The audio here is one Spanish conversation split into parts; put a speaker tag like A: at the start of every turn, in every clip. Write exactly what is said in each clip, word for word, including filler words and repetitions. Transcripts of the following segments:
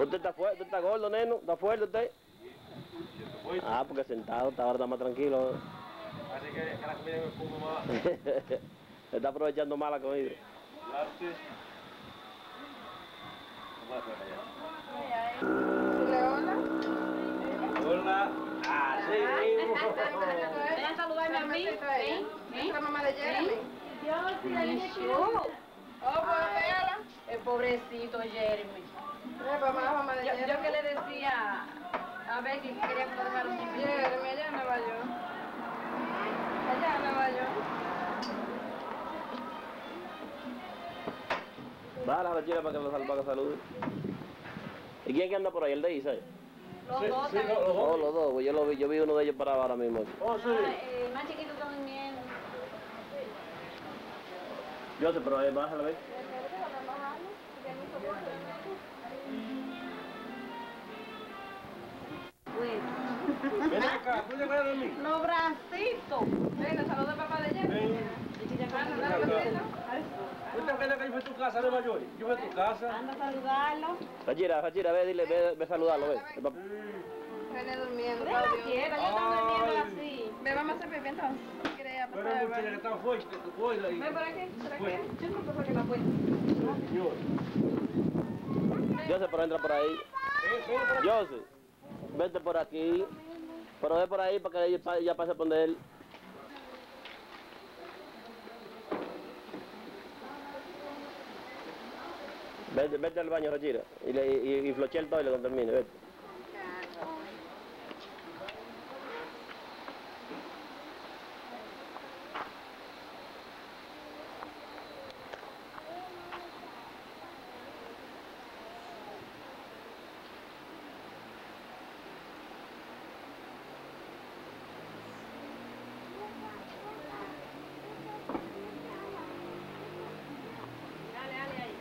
A: ¿Usted está fuerte? ¿Usted está gordo, neno? ¿Está fuerte usted? Ah, porque sentado, ahora está más tranquilo.
B: Así que, que la comida me como más.
A: Se está aprovechando más la comida.
B: Claro, sí. Vamos a
C: Hola.
B: Hola. Ah, sí, mismo.
C: Ven a saludarme a mí. Ven. ¿Es la mamá de Jeremy?
D: Yo sí, la niña que...
C: Oh, pues véala.
D: El pobrecito Jeremy.
C: Es mamá, mamá de
D: Yo,
C: Jeremy.
D: yo que le decía a ver que quería formar un chiquito.
C: Jeremy, allá en Nueva York. Allá en Nueva York.
A: Va a la rechera para que lo salga, para que salude. ¿Y quién que anda por ahí? ¿El de Isa?
D: Los
B: Sí,
D: dos
B: sí,
D: también.
B: los dos.
A: Oh, los dos. Pues yo lo vi, yo vi uno de ellos parado ahora mismo.
B: Oh, sí.
D: Ah, eh, más chiquito está durmiendo.
A: Yo sé, pero más a la vez.
D: Bueno.
B: Ven acá, ¿tú te acuerdas de mí?
D: Los bracitos.
C: Ven, saluda al papá de Jeremy.
B: Ven.
C: Anda, dale un besito.
B: ¿Tú te acuerdas que yo fui a tu casa, Nueva York? Yo fui a tu casa.
D: Anda a saludarlo.
A: Rachira, Rachira, ve, dile, ve, ve a saludarlo, ve. El papá.
C: Viene durmiendo.
D: Déjala
C: Claudio.
D: quieta, yo estoy durmiendo así.
C: Ve, vamos a hacer pipi entonces. ¿Quiere ir a
B: Pero
C: pasar
B: es
C: el
B: muchacha que
C: baño?
B: está fuerte, que fue y...
C: Ven por aquí, por aquí.
B: Fue.
D: Yo creo que fue que la puerta.
B: Señor.
A: Yo sé, pero entra por ahí.
B: Ven, ven por aquí.
A: Yo sé. Vete por aquí. Pero ve por ahí para que ella pa- ya pase a poner. Vete, vete al baño, Rachira. Y, le, y, y floche el toile cuando termine, vete.
D: Dale, dale ahí.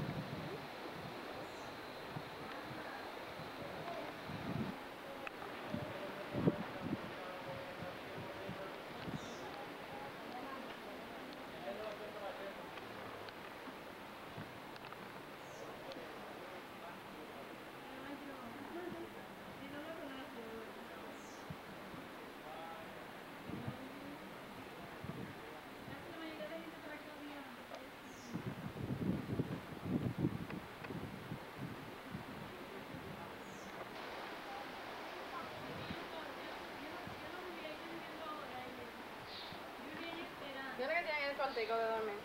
C: Mira que tienen el cuartico de dormir.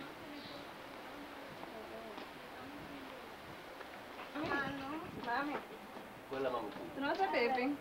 C: Mami,
B: ¿Cuál es la mamá?
C: ¿tú no haces pipi?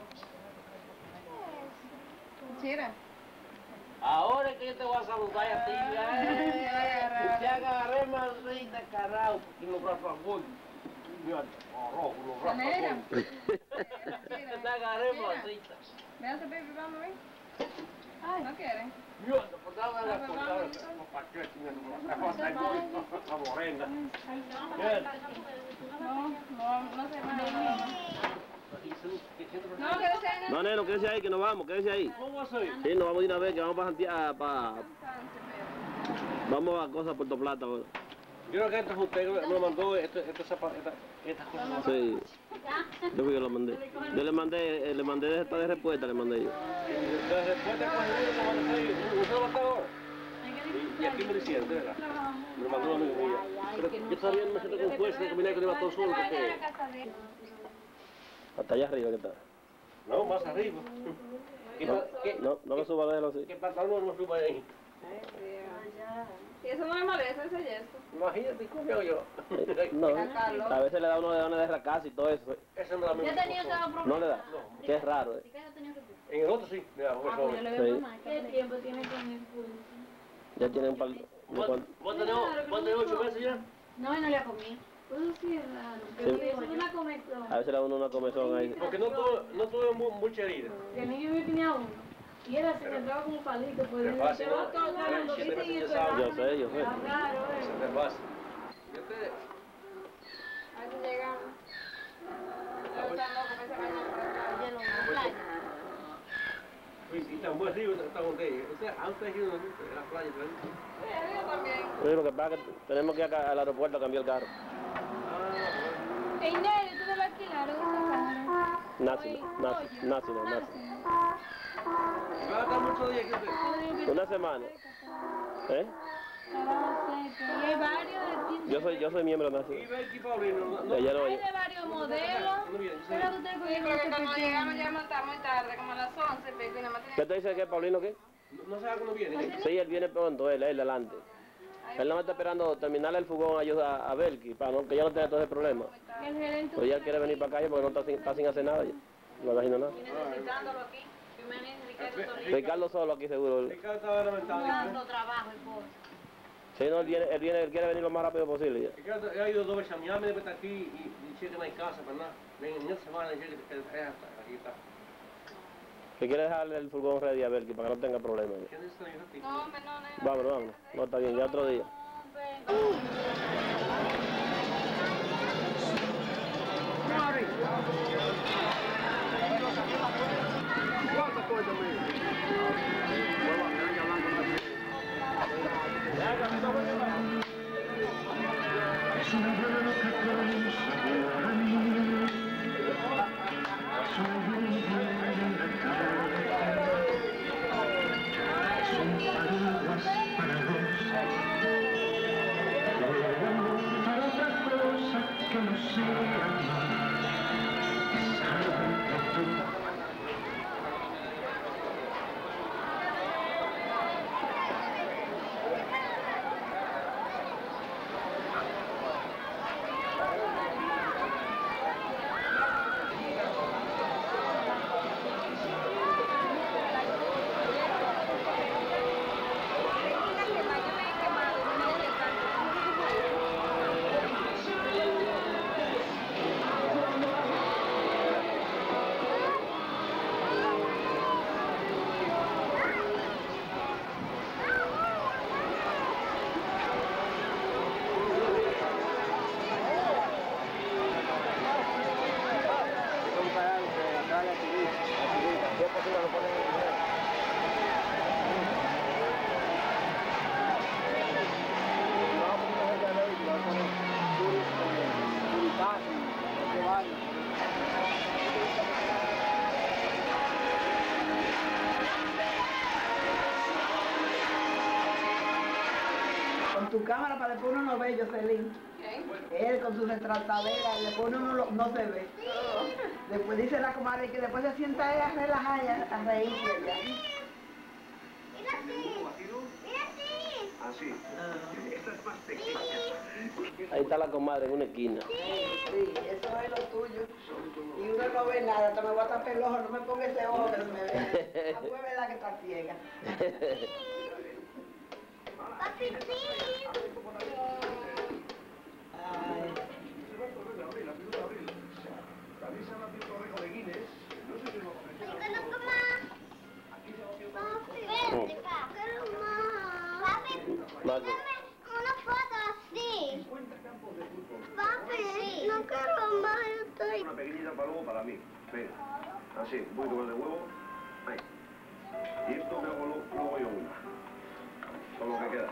C: Chira.
B: Ahora es que yo te voy a saludar a ti, ya. Ya agarré más rita, carajo, y los brazos agüey. Mira, arroz, los brazos
C: Manera.
B: agüey. Te agarré más rita.
C: ¿Me haces pipi, vamos, ven? Ay, ¿no quieres?
B: Mira, pues dame la cosa, los paquetes, la cosa ahí, la morena. Mira.
C: No, no, no sé más. No, que deseen.
A: No, neno, quédese ahí, que nos vamos, quédese ahí.
B: ¿Cómo soy?
A: Sí, nos vamos de una vez, que vamos para Santiago, para... Vamos a cosas Puerto Plata. Bueno.
B: Yo creo que esto usted me lo mandó, esto, esto, esta, estas cosas.
A: Sí, yo fui que lo mandé. Yo le mandé, eh, le mandé de esta de respuesta, le mandé yo.
B: Después de coger usted lo va a estar ahora. Y aquí me decían, de verdad. Me lo mandó una amiga mía. Pero yo sabía, me siento con fuerza de caminar que le iba todo solo. Porque...
A: Hasta allá arriba que está.
B: No, más arriba. ¿Qué,
A: No,
B: qué,
A: no, no lo suba, déjalo así.
B: qué pantalón no suba ahí?
C: Y eso no me molesta, ese gesto.
B: Imagínate, ¿cómo yo?
A: Eh, No, a veces le da uno de ganas de racarse y todo eso.
B: Eso me da
D: Yo he tenido ese problema.
A: No le da, que es raro. Eh.
B: En el otro sí, mira,
D: Ah,
B: pues
D: pues yo le veo
A: Sí.
D: mamá. ¿Qué tiempo tiene con el pulso?
A: Ya tiene un par de...
B: ¿Vos vos tenés vos tenés ocho meses ya?
D: No, y no le ha comido. Pues sí es raro. Pero
A: Sí.
D: eso es una comezón.
A: A veces le da uno una comezón ahí.
B: Porque no tuve, no tuve mu- mucha herida.
D: Que a mí yo me tenía uno. Y era así, me entraba como un palito. Pues
B: Pero fácil,
D: se va
B: ¿no?
D: todo ganando.
B: Siete
D: ¿Viste? Y
B: veces
D: eso
B: ya
D: era
B: sabe.
A: Yo sé, yo sé.
D: raro, ¿eh?
B: Eso es fácil. Yo te...
C: A ver si llegamos. Pero están locos, me se bañan por acá.
D: Hielo en la playa.
B: Uy, sí, está muy arriba, está con ella. O sea, antes de ir a la playa, ¿verdad?
C: Sí, yo también.
A: Oye, lo que pasa es que tenemos que ir acá al aeropuerto a cambiar el carro.
B: Ah, bueno.
C: Ey, Nelly, tú debes alquilar un carro.
A: Nácido, nácido, nácido, nácido.
B: Va a estar muchos días aquí usted.
A: Una semana. ¿Eh?
C: Y hay varios de quince.
A: Yo soy, yo soy miembro
B: Y
A: nácido.
B: Belki Paulino, no, no,
A: De allá no
C: Hay
A: hay.
C: de varios modelos.
B: no viene.
C: Pero tú te
D: Sí,
C: cuidas
D: porque
C: este
D: cuando
C: pequeño.
D: llegamos ya está muy tarde, como a las once, pero y nada más
A: ¿Qué
D: tenemos...
A: te dice que Paulino qué?
B: No, no sabe cuándo viene.
A: Sí, él viene pronto, él, él adelante. Él nada más está esperando terminar el fugón ayuda a Belki, para no, que ya no tenga todo ese problema.
C: El gerente.
A: Pero ya quiere venir para acá porque no está sin, está sin hacer nada ya. No está haciendo nada.
D: Y necesitándolo aquí. Jiménez, Ricardo Torres.
A: Ricardo solo aquí seguro.
B: Ricardo estaba lamentable.
D: Dando trabajo y cosas.
A: Sí, no, él viene, él viene, él quiere venir lo más rápido posible ya.
B: Ricardo ha ido dos veces a Miami, después está aquí y dice que no hay casa para nada. Ven, en una semana dice que es hasta aquí está.
A: Que quiere dejarle el furgón ready a Belki para que no tenga problemas. ya.
B: ¿Quién es esta hija a ti?
D: No, hombre, no, nena.
A: Vámonos, vámonos. No, está bien, ya otro día.
E: Con tu cámara para después uno no ve, Jocelyn. Él con su retrasadera, y después uno no, lo- no se ve. Después dice la comadre que después se sienta ella a relajar y a, a reírse ya.
B: Así. Esta es más pequeña.
A: Ahí está la comadre en una esquina.
E: Sí, eso es lo tuyo. Y uno no ve nada, hasta me voy a tapar el ojo, no me ponga ese ojo que no me vea. Ah, pues es verdad que está ciega. Ay.
A: Marco.
F: Una foto así. Papi, no quiero más, yo estoy.
B: Una pequeñita para luego para mí. Venga. Así, un poquito más de huevo. Ahí. Y esto me hago lo- luego yo una. Con lo que queda.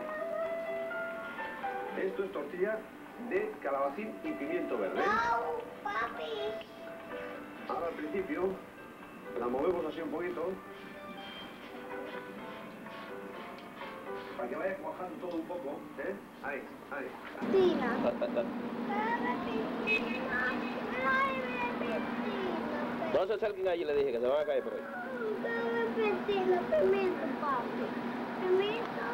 B: Esto es tortilla de calabacín y pimiento verde.
F: No, papi.
B: Ahora al principio la movemos así un poquito. Para que vaya cuajando todo un poco, ¿eh? Ahí, ahí.
F: Tina.
A: Ta, ta, ta. No se acerquen allí, le dije que se van a caer por ahí.
F: Pepino, pimiento, papi. Pimiento.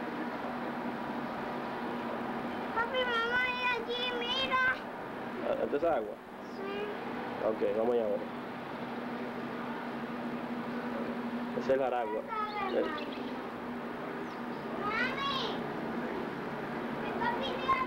F: Papi, mamá, y allí, mira.
A: Ah, ¿esto es agua?
F: Sí.
A: Ok, vamos allá ahora. Ese es el aragua. Eh,
F: Mami. Mi papi, mira.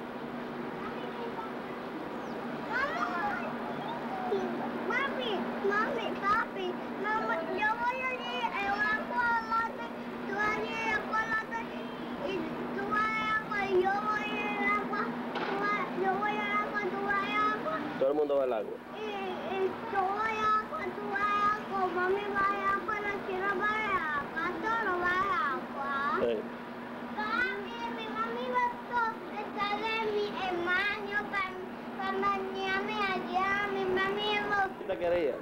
F: Mami, mami, papi, mamá, yo voy a ir en una cuadrante, tú vas a ir en la cuadrante y tú vas a agua y yo voy a ir en agua, tú vas, yo voy a agua, tú vas a agua
A: todo el mundo va al agua.
F: y, y yo voy a agua, tú vas a agua, mami va a agua, la quiero va a agua, todo va a agua.
A: Sí.
F: Papi, mi mami va a estar de mi hermano para para Miami allá, mi mami lo...
A: ¿Qué te quería?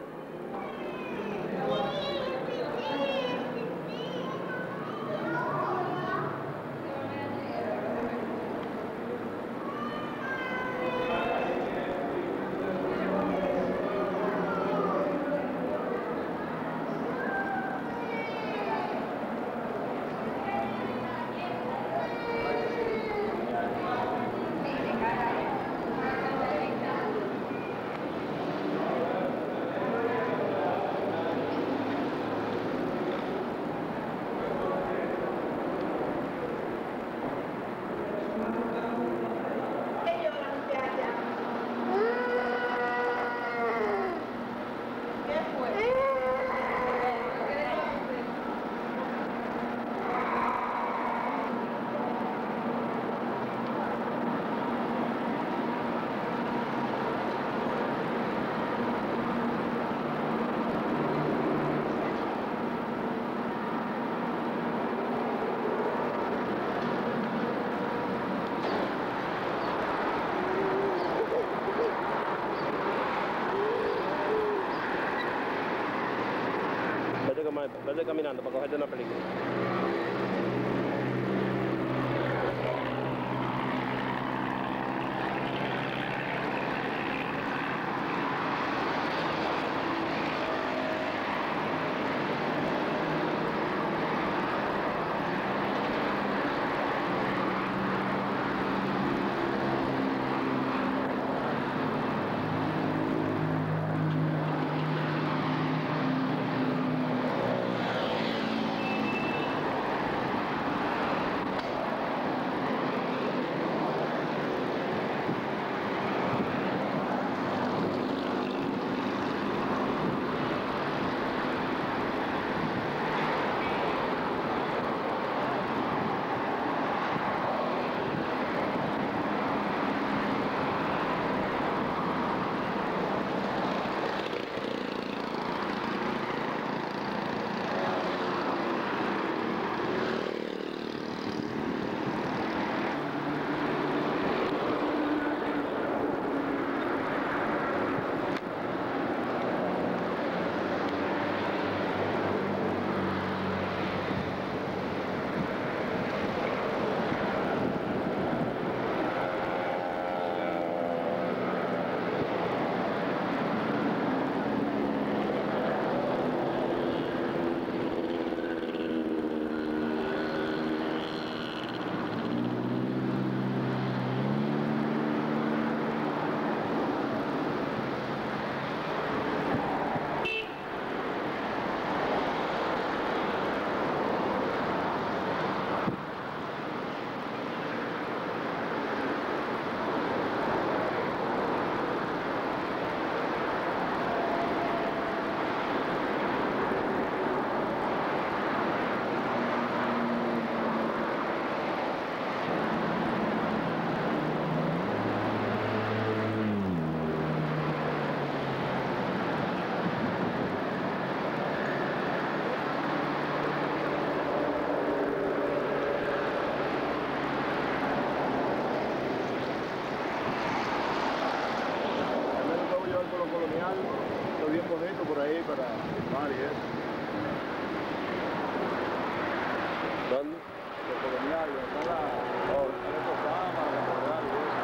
A: Vete caminando para cogerte una película. ¿Dónde?
G: Lo colonial, está la... Oh, está la Copama, la Catedral y eso.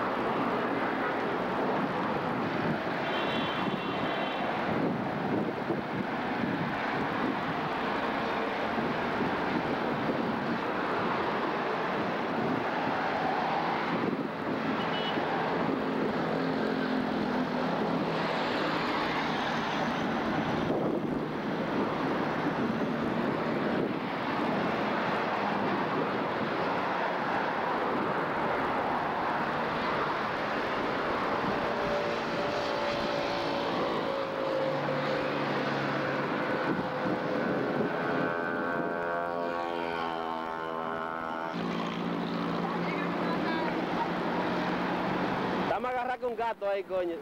A: Estamos agarrados con un gato ahí, coño.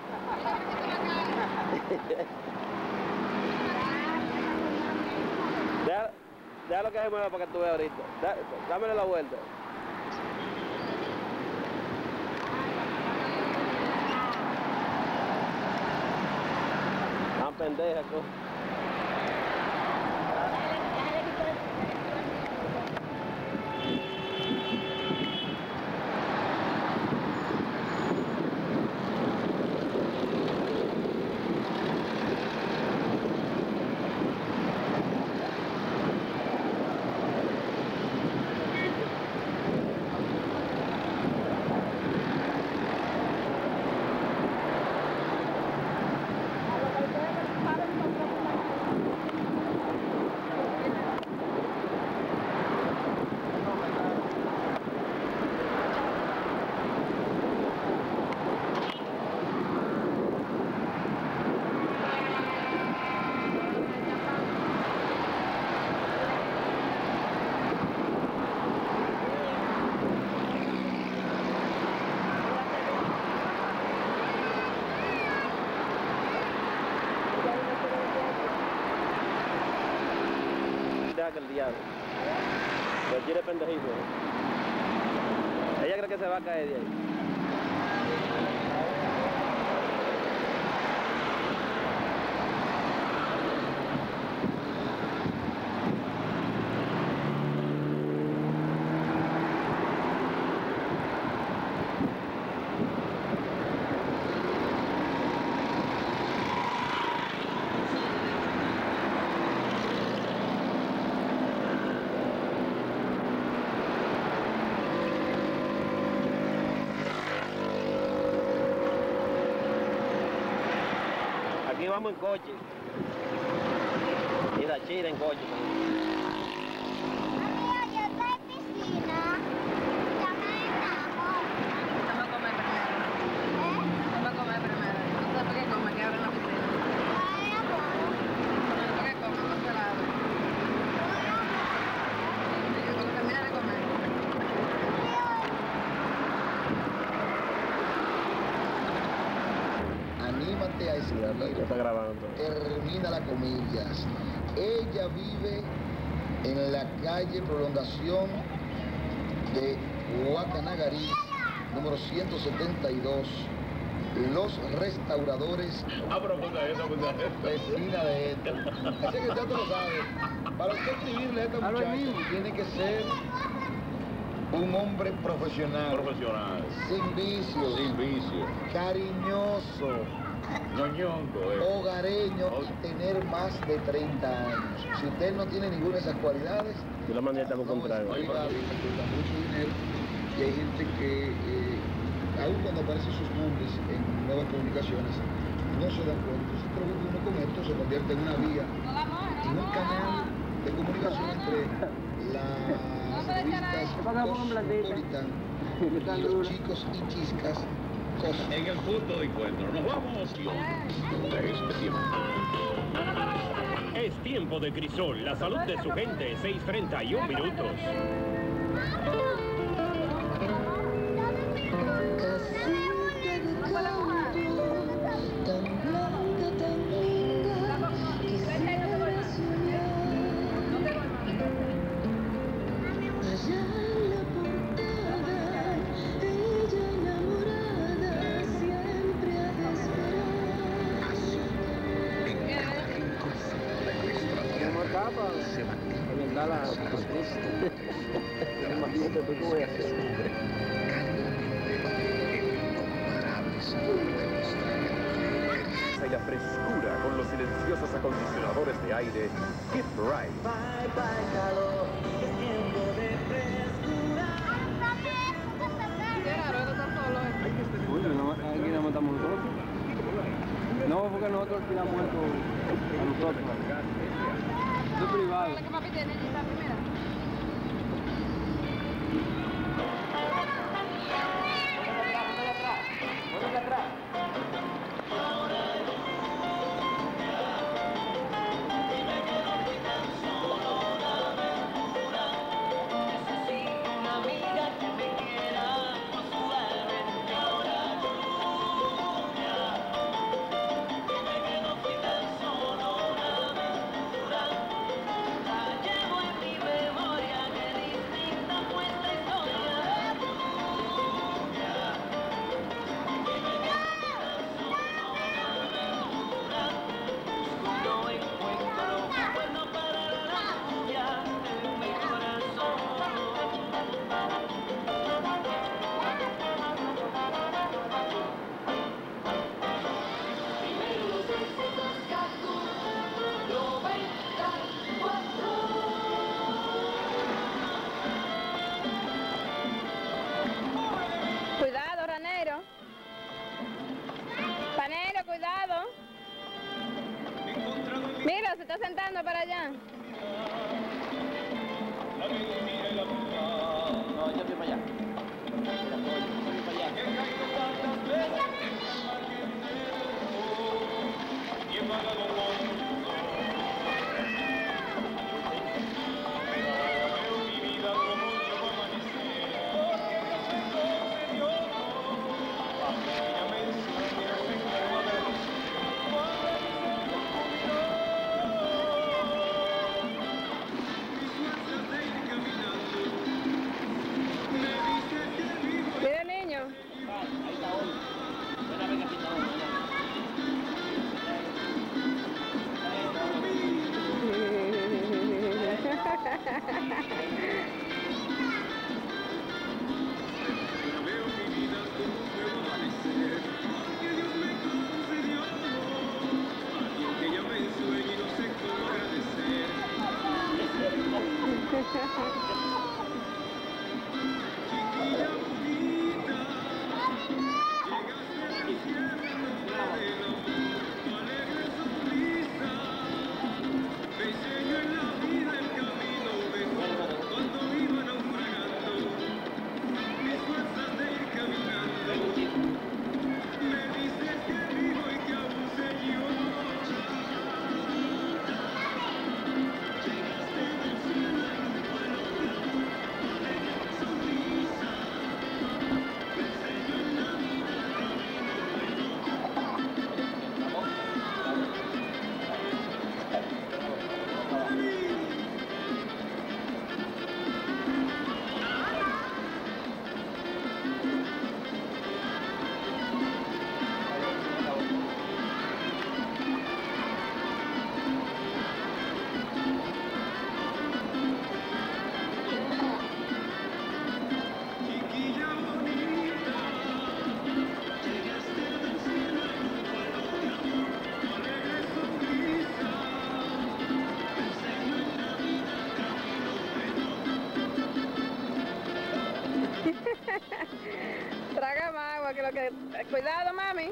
A: Deja, déjalo que se mueva para que tú veas ahorita. Dá, dámele la vuelta. pendeja. Co. Que el diablo. Pero quiere pendejito. Ella cree que se va a caer de ahí. Aquí vamos en coche. Y la chida en coche.
F: Amiga, yo estoy en piscina. Ya me enamoré.
D: Vamos a comer primero.
F: ¿Eh?
D: Vamos a comer primero. No sé por qué come, que abren la piscina.
F: Ay, amor.
D: No sé por qué come, no se la abre. Cuando termina de comer.
H: Anímate a escribir.
A: Ya está grabando.
H: Termina las comillas. Ella vive en la calle Prolongación de Huacanagarí, número ciento setenta y dos. Los Restauradores, vecina de esta. Así que usted lo sabe. Para usted escribirle a esta muchacha, tiene que ser un hombre profesional.
G: Profesional.
H: Sin vicio.
G: Sin vicio.
H: Cariñoso.
G: Ñoñongo, eh.
H: Hogareño y tener más de treinta años. Si usted no tiene ninguna de esas cualidades,
A: Yo la mandé a
H: no
A: contrario.
H: es legal, cuesta mucho dinero y hay gente que, eh, aun cuando aparecen sus nombres en nuevas comunicaciones, no se dan cuenta. Entonces creo que uno con esto se convierte en una vía, en un canal de comunicación entre las revistas Cosmopolitan y los chicos y chiscas. Cosas.
G: En el punto de encuentro. Nos vamos. De este tiempo.
I: Es tiempo de Crisol, la salud de su gente, seis treinta y un minutos.
A: Imagínate tú cómo voy a hacer.
J: Y la frescura con los silenciosos acondicionadores de aire Keep Bright.
K: Bye bye calor, es tiempo de frescura.
G: Uy, no, aquí no matamos nosotros. No, porque nosotros tiramos esto a nosotros. Esto es privado.
D: ¿Qué papi tiene esta primera?
C: Mira, se está sentando para allá.
K: No, yo voy para allá. Yo voy para allá.
C: Mira, niño.
K: Ahí está hoy. Ven a ver que aquí está hoy.
C: Traga más agua que lo que... Cuidado, mami.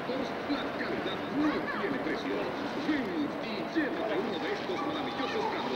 J: La calidad no tiene precio. Ven y llévate uno de estos maravillosos carros.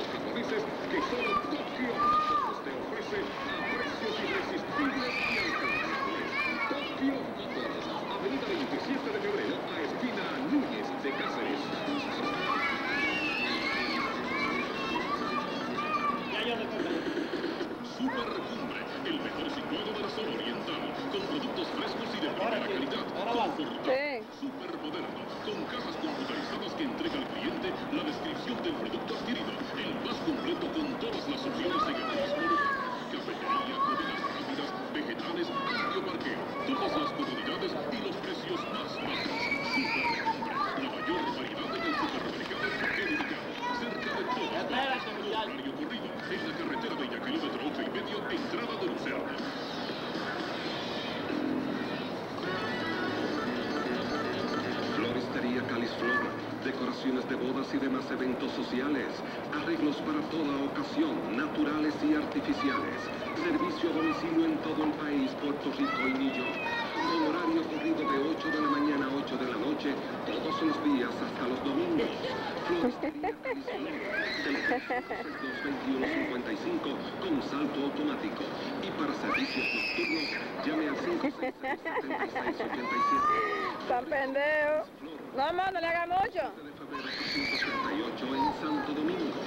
L: de bodas y demás eventos sociales, arreglos para toda ocasión, naturales y artificiales, servicio a domicilio en todo el país, Puerto Rico y New York, con horario corrido de ocho de la mañana a ocho de la noche, todos los días hasta los domingos. Floristería tradicional, teléfono dos veintiuno cincuenta y cinco con salto automático. Y para servicios nocturnos, llame al cinco seis seis, siete seis ocho siete.
C: San pendejo. No, amor, no le haga mucho.
L: de febrero trescientos treinta y ocho en Santo Domingo.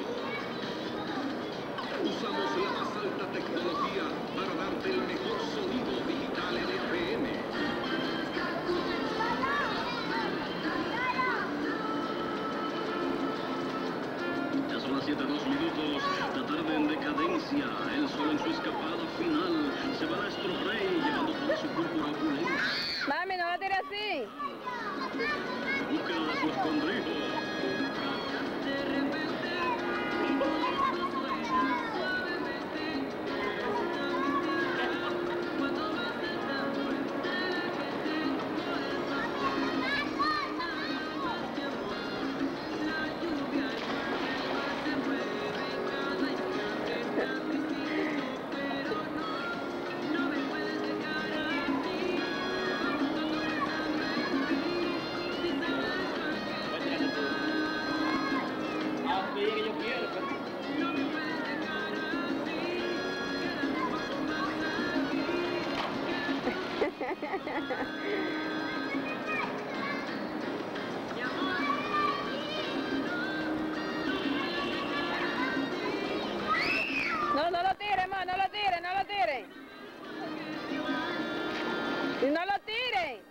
L: Usamos la más alta tecnología para darte el mejor sonido digital en F M.
M: Ya son las siete dos minutos, la tarde en decadencia, el sol en su escapada final, se va nuestro rey llevando toda su púrpura opulenta.
C: Mami, no la tire así.
M: Búsqueda de su escondrijo.
C: No, no lo tire, ma, no lo tire, no lo tire. Y no lo tire.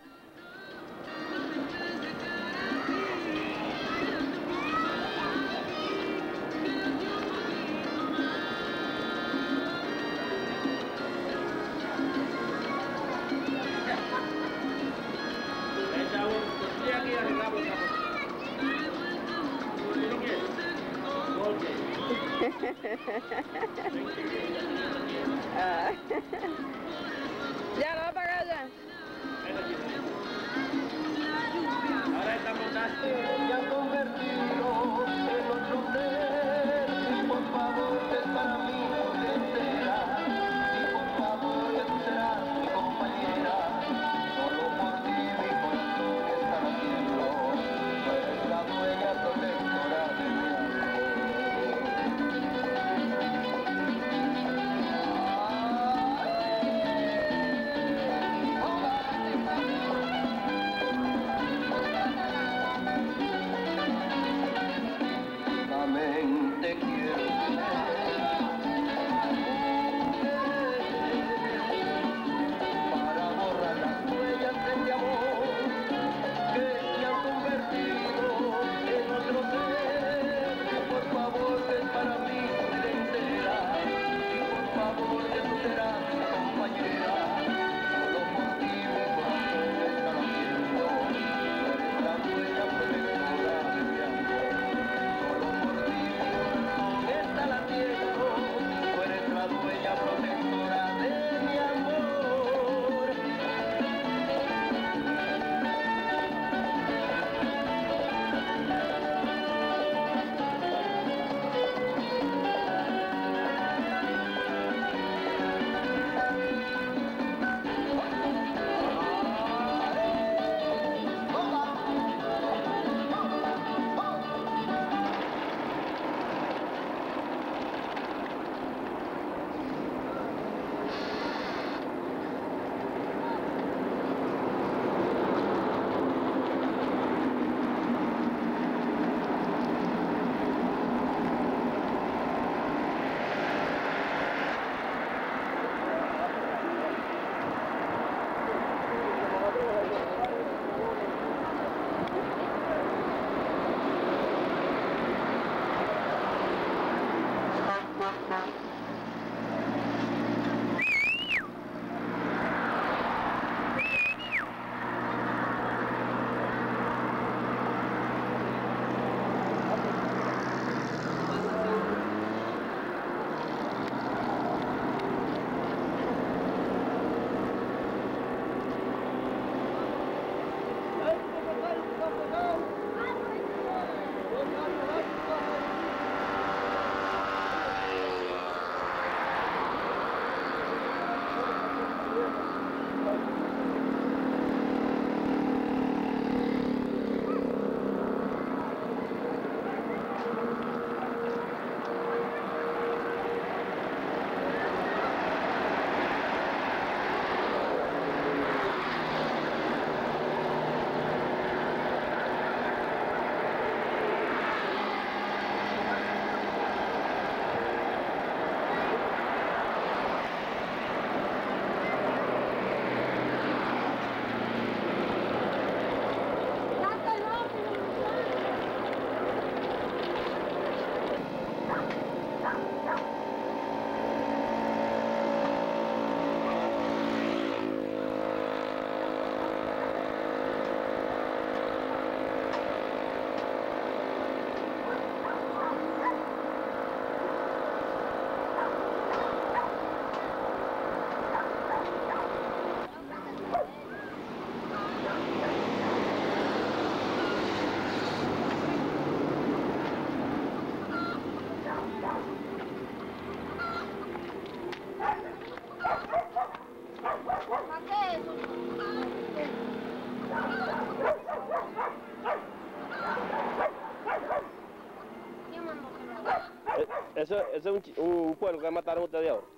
C: Ah. Ya, lo va a pagar ya.
B: Ahora estamos dando.
K: Ya convertido en otro ser, y por favor ven para mí porque entera, y por favor serás mi compañera, solo por ti mi corazón está latiendo, tú eres la dueña protectora de mi mundo.
A: Eso, eso es un, chi- un pueblo que mataron ustedes ahora.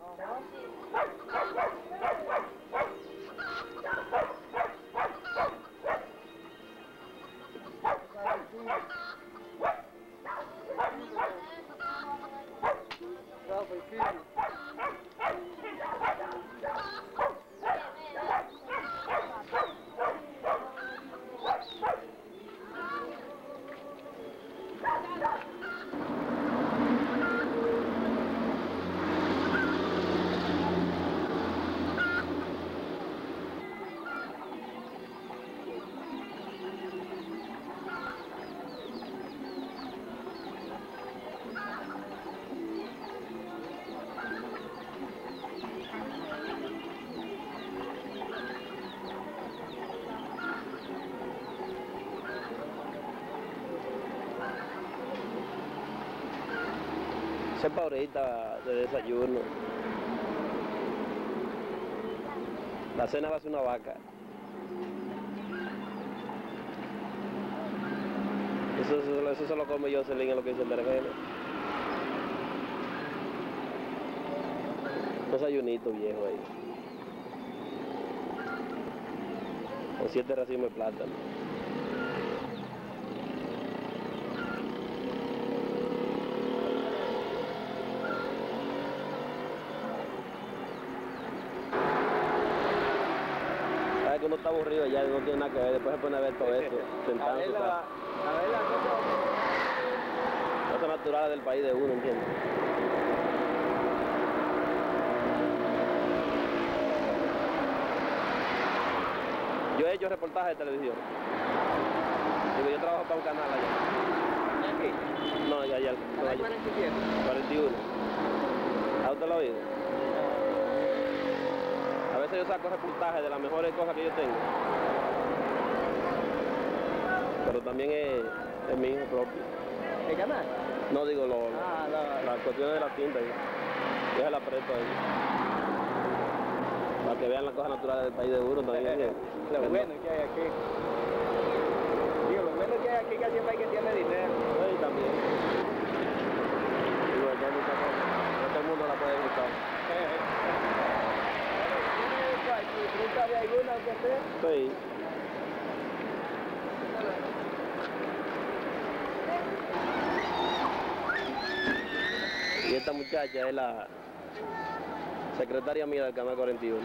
A: Esa es ahorita de desayuno. La cena va a ser una vaca. Eso, eso, eso se lo come Jocelyn en lo que dice el mercado. Un desayunito viejo ahí. Con siete racimos de plátano. Sabes que uno está aburrido ya, no tiene nada que ver, después se pone a ver todo esto, sentado en su casa.
G: A ver la cosa.
A: Cosas naturales del país de uno, ¿entiendes? Yo he hecho reportajes de televisión. Digo, yo trabajo para un canal allá.
G: ¿Aquí?
A: No, ya, ya. No, allá.
G: cuarenta y siete.
A: cuarenta y uno. ¿A usted lo ha oído? A veces yo saco reportajes de las mejores cosas que yo tengo. Pero también es, es mi hijo propio.
G: ¿El canal?
A: No digo lo,
G: Ah, la-
A: las cuestiones de la tinta. Yo se la presto ahí. Para que vean las cosas naturales del país de uno también. que-
G: Lo
A: que
G: bueno que hay aquí. Digo, lo bueno que hay aquí casi siempre hay que tiene dinero.
A: no- Sí, también. Digo, aquí hay muchas cosas. No todo el mundo la puede gustar.
G: ¿Disfruta de alguna aunque sea?
A: Sí. Y esta muchacha es la secretaria mía del Canal cuarenta y uno.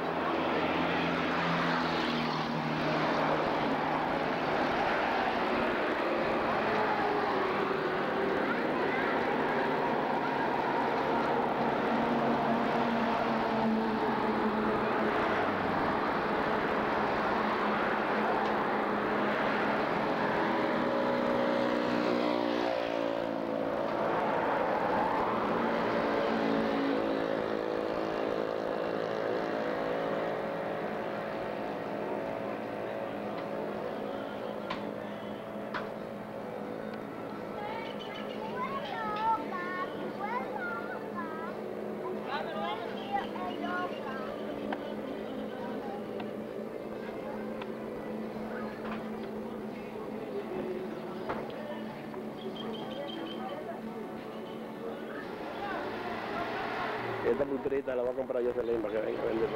A: Esta putrita la va a comprar Jocelyn para que venga a venderlo.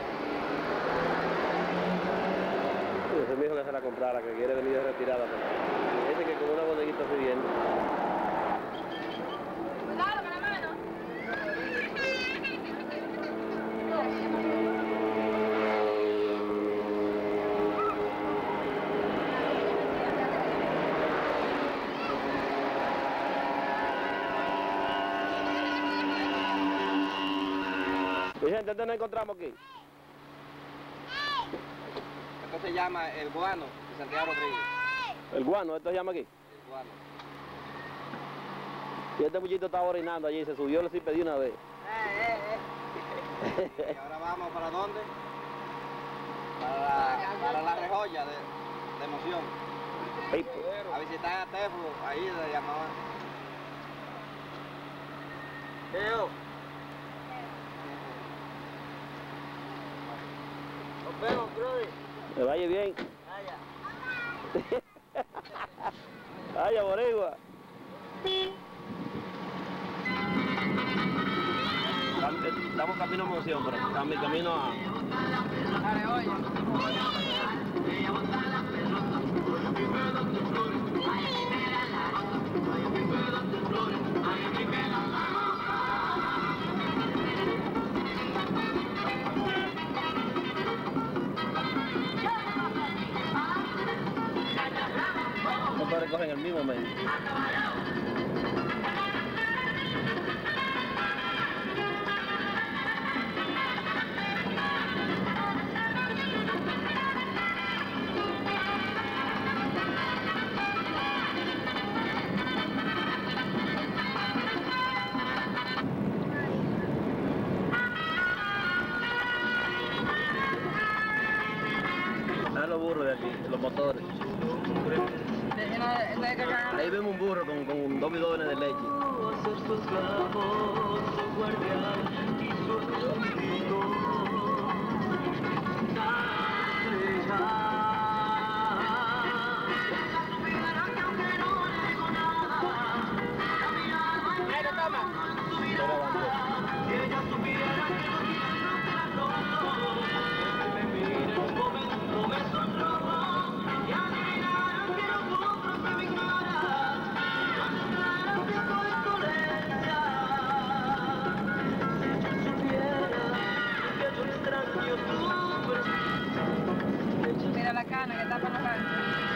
A: Ese es mi hijo que se la comprara, que quiere venir de retirada. Pero dice que con una bodeguita subiendo.
C: Cuidado con la mano.
A: Vicente, ¿dónde nos encontramos aquí?
G: Esto se llama El Guano de Santiago Rodríguez.
A: El guano, ¿esto se llama aquí?
G: El Guano.
A: Y este muchito estaba orinando allí, se subió, le sí pedí una vez.
G: Y ahora vamos para dónde? Para la, para la rejoya de, de emoción.
A: Ey,
G: A visitar a Tefo, ahí le llamaban. Teo. Nos vemos, brother.
A: me vaya bien.
G: Vaya.
A: Vaya, boricua. camino a Monción, pero a mi camino a...
D: Dale, oye.
A: No te recogen el mismo medio. Ah, los burros de aquí, los motores. Ahí vemos un burro con, con dos bidones de leche.
D: Mira la cana que tapa la cana.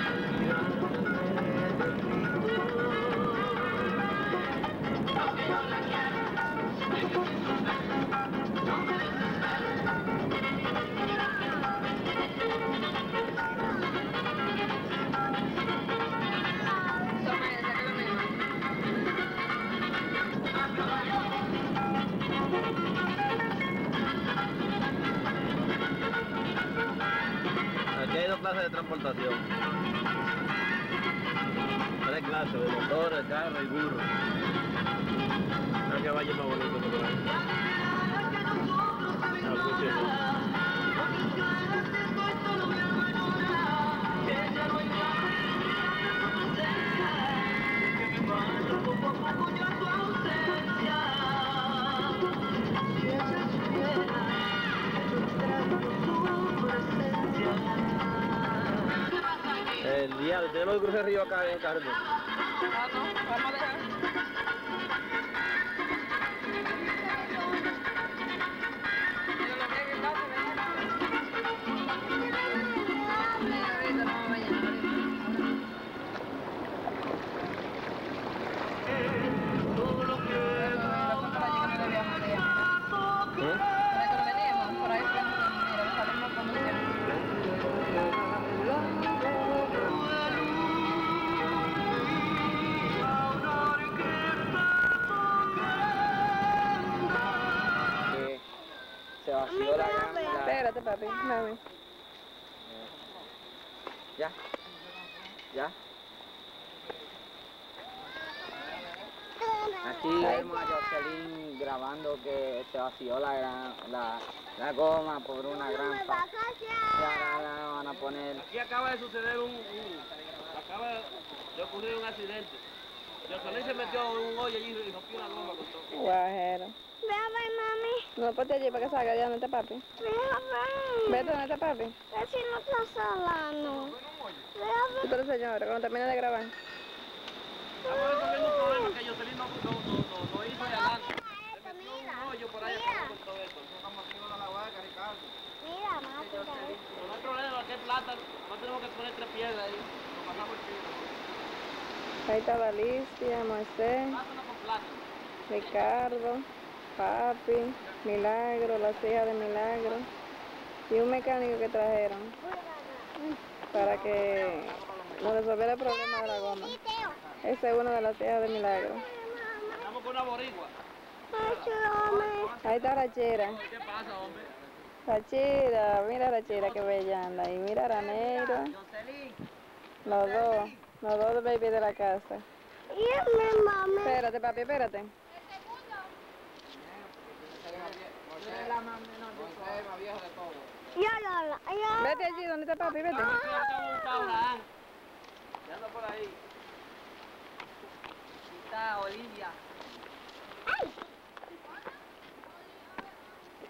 A: Aquí hay dos clases de transportación. Tres clases, de motores, carro y burro. Creo que vaya más bonito que por ahí. Ah, funciona. El día, tenemos que cruzar el río acá en carro.
D: Ah, no, vamos a dejar.
N: Se vació la gran... la-
D: Espérate, papi, mami.
N: Ya. Ya. Aquí vemos a Jocelyn grabando que se vació la, gran, la, la goma por una gran... fa- Y ahora la van a poner...
A: Aquí acaba de suceder un... un- acaba de ocurrir un accidente. Jocelyn se metió en un hoyo allí y rompió una goma con todo.
D: Guajero.
F: Ve a ver, mami.
D: No, ponte allí para que salga de donde está papi.
F: Ve a ver.
D: Vete donde está papi.
F: Ve si no está salando. Ve a ver.
D: Pero señora, cuando termine de grabar.
A: Estamos resolviendo un problema que Jocelyn no, no, no, no, no hizo allá adelante. Se metió en un hoyo por ahí acá con todo esto. Nosotros estamos aquí con la vaca, Ricardo.
F: Mira, más
A: No hay problema, que es plata. No tenemos que poner tres piedras ahí. Lo pasamos el piso.
D: Ahí está Alicia, Moisés, Ricardo, papi, Milagro, las hijas de Milagro y un mecánico que trajeron para que nos resolviera el problema de la goma. Ese es uno de las hijas de Milagro.
A: Estamos con una boricua.
D: Ahí está Rachera.
A: ¿Qué pasa, hombre?
D: Rachera, mira Rachera que bella anda. Y mira Raneiro. Los dos, los dos baby de la casa.
F: Y mi mami.
D: Espérate, papi, espérate.
F: Ya, ya, ya.
D: Vete allí, ¿dónde está papi? Vete.
A: Ya anda por ahí.
N: Está Olivia.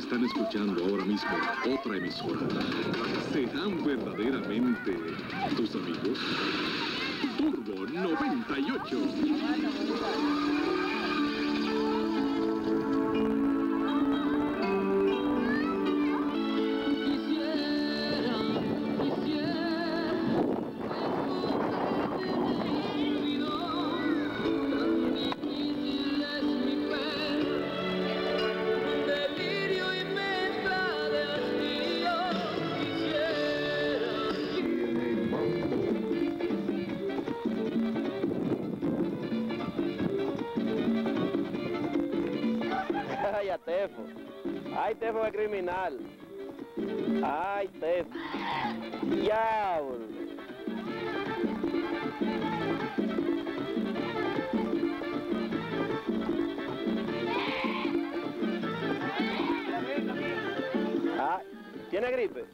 L: están escuchando ahora mismo otra emisora. ¿Serán verdaderamente tus amigos? Turbo noventa y ocho.
A: Ay, a Tefo. Ay, Tefo es criminal. Ay, Tefo. Diablo. Ah, ¿tiene gripe?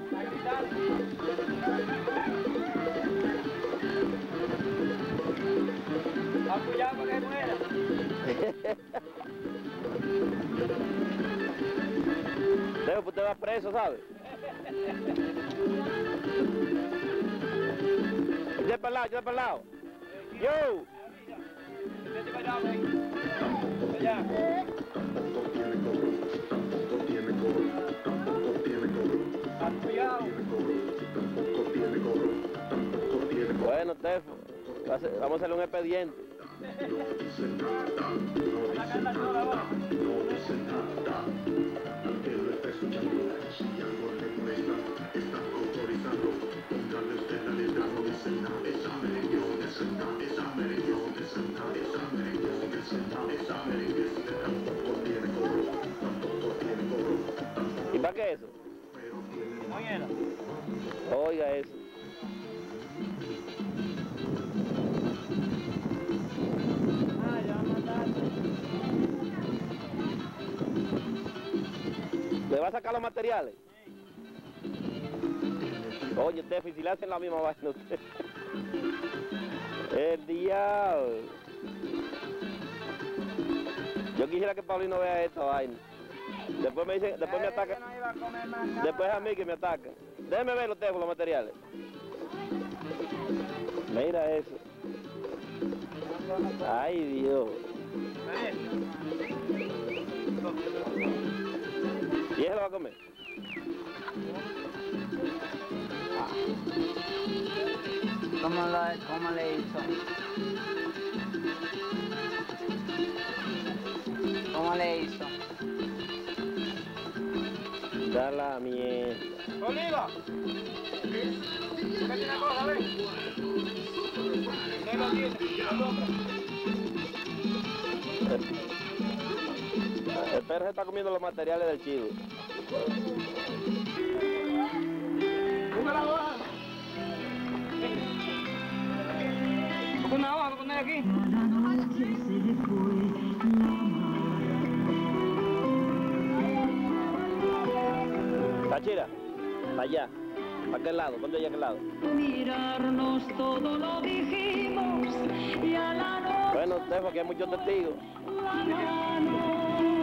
B: Apoyado para que muera.
A: Tefo, pues usted va preso, ¿sabe? Yo para el lado, yo para el lado. Yo. Bueno, Tefo, vamos a hacerle un expediente.
K: No dice nada, no dice nada, no dice nada. Él lo está escuchando, si algo le molesta, está autorizado. Póngale usted la letra, no dice nada. Esa merengue, no dice nada. Esa merengue, no dice nada. Esa merengue, no dice nada. Esa merengue, tampoco tiene cobro, tampoco tiene cobro.
A: ¿Y para qué eso?
B: Oiga.
A: Oiga eso. ¿Le va a sacar los materiales? Oye, Tefo, si le hacen la misma vaina a usted. El diablo. Yo quisiera que Paulino vea esta vaina. Después me dicen, después me ataca. Después a mí que me ataca. Déjeme ver los Tefo, los materiales. Mira eso. Ay, Dios. ¿Y él lo va a comer?
N: ¿Cómo, lo, ¿Cómo le hizo? ¿Cómo le hizo?
A: Da la mierda.
B: ¡Oliva! ¿Qué tiene cosa, ven? ¿Qué lo tiene?
A: El perro se está comiendo los materiales del chivo.
B: ¡Busca la hoja! ¿Busca una hoja? ¿Lo pones aquí?
A: Tachira, para allá. ¿Para aquel lado? ¿Dónde hay aquel lado?
O: Mirarnos todo lo dijimos y a la noche.
A: Bueno, Tefo, aquí hay muchos testigos.
O: La mano.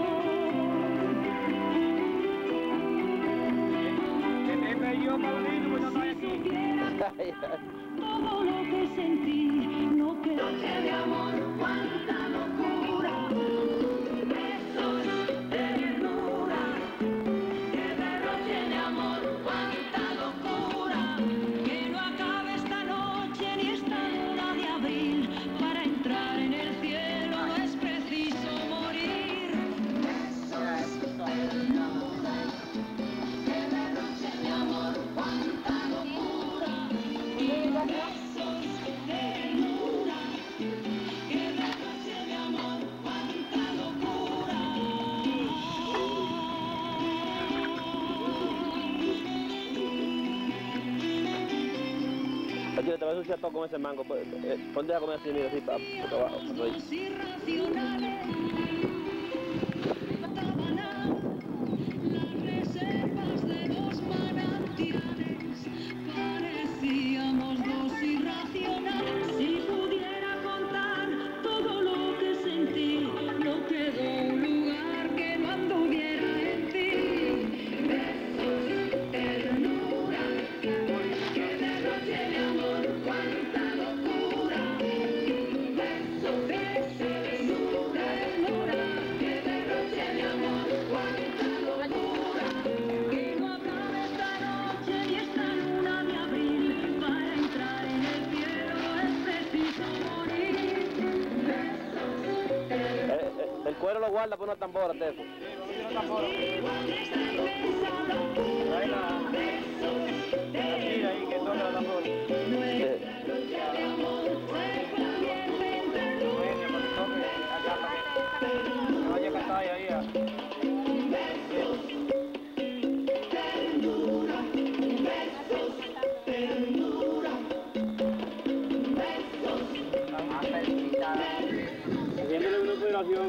B: Yo, Paulino, pues no estoy aquí.
O: Todo lo que sentí, no que noche de amor, cuánta locura, besos de ternura, que derroche de amor, cuánta locura, que no acabe esta noche ni esta luna de abril, para entrar en el cielo es preciso morir. Besos de ternura, que derroche de amor, cuánta locura, besos de ternura, que derroche de amor, cuánta locura.
A: Tachira, te vas a ensuciar todo con ese mango. Ponte a comer así, mira, así, para abajo.
O: Irracionales, las reservas de dos manantiales, parecíamos dos irracionales. Si pudiera contar todo lo que sentí, no quedó un lugar que no anduviera en ti.
A: Pero lo guarda por una tambora, Tefo.
B: Sí, una tambora. Ahí la... La tira ahí que toca la tambora. Vaya a cantar ahí. Haciéndole una operación.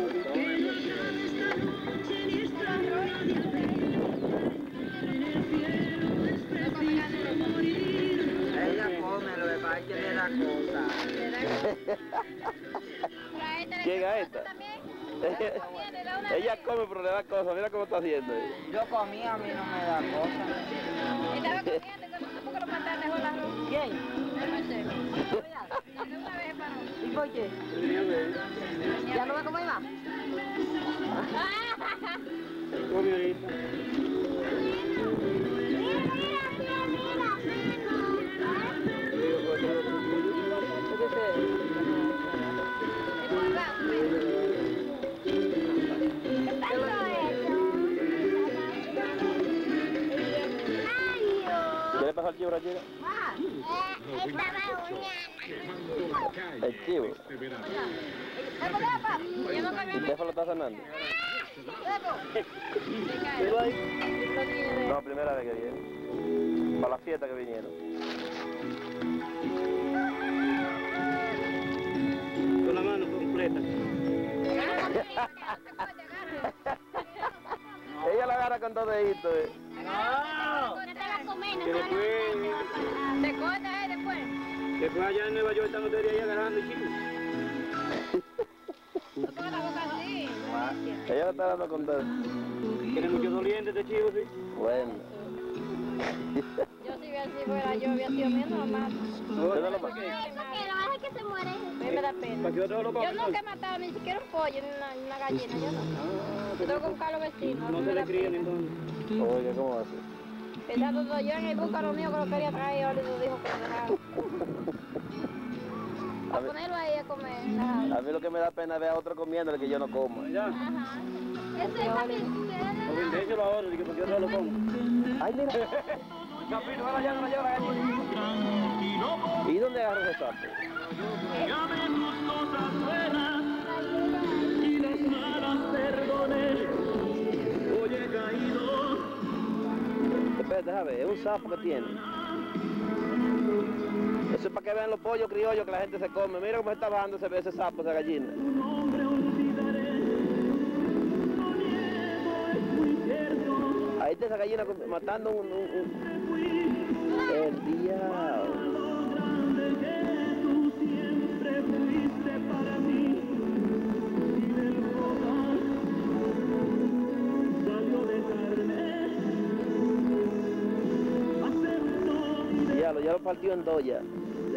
N: Ella come, lo que pasa es que le da cosa.
A: ¿Quién es esta? Ella come pero le da cosas, mira cómo está haciendo.
N: Yo comí, a mí no me da cosa.
C: Estaba comiendo, ¿por qué lo mataste dejó el arroz?
N: ¿Quién?
C: No sé. Una vez paró.
N: ¿Y por qué? ¿Ya no va a comer más?
B: Come ahorita.
A: ¿Qué le pasó al chivo, chica? El chivo. ¿Y Tefo lo está sanando? No, primera vez que viene. Para la fiesta que vinieron.
B: Con la mano completa.
A: Ella la agarra con todo dedito, eh.
C: No te vas a comer, no
B: Que
C: te vas a
B: después,
C: Te cortas, eh, después.
B: después allá en Nueva York están ustedes ahí agarrando chicos.
C: No pongas la boca así.
A: Ella lo está dando con todo.
B: Tiene mucho doliente este chivo, sí.
A: Bueno.
C: Yo si hubiera sido fuera, yo hubiera sido mío, no lo mato.
A: ¿Usted no lo mató?
C: ¿Por qué? Lo deja que se muere. A mí me da pena.
B: ¿Para qué otro lo
C: Yo nunca he matado ni siquiera un pollo ni una, ni una gallina, yo no. Yo tengo que buscar a los vecinos.
B: No se le crían entonces.
A: Oye, ¿cómo va a ser?
C: Pensando todo yo en el búcaro mío que lo quería traer y ahora lo dijo que lo dejara. A ponerlo ahí a comer.
A: A mí lo que me da pena es ver a otro comiendo el que yo no como.
B: Ya.
C: Ajá. Ese es papi.
B: O vendérselo ahora, que porque otro lo como.
A: Ay, mira.
B: Capito, ahora ya no la lleva la gallina.
A: ¿Y dónde agarra ese sapo?
O: Y las malas perdones. Hoy he caído.
A: Espérate, déjame ver, es un sapo que tiene. Eso es para que vean los pollos criollos que la gente se come. Mira cómo está bajando ese, ese sapo, esa gallina. Ahí está esa gallina matando un... un, un... El diablo. Diablo, ya lo partió en dos ya.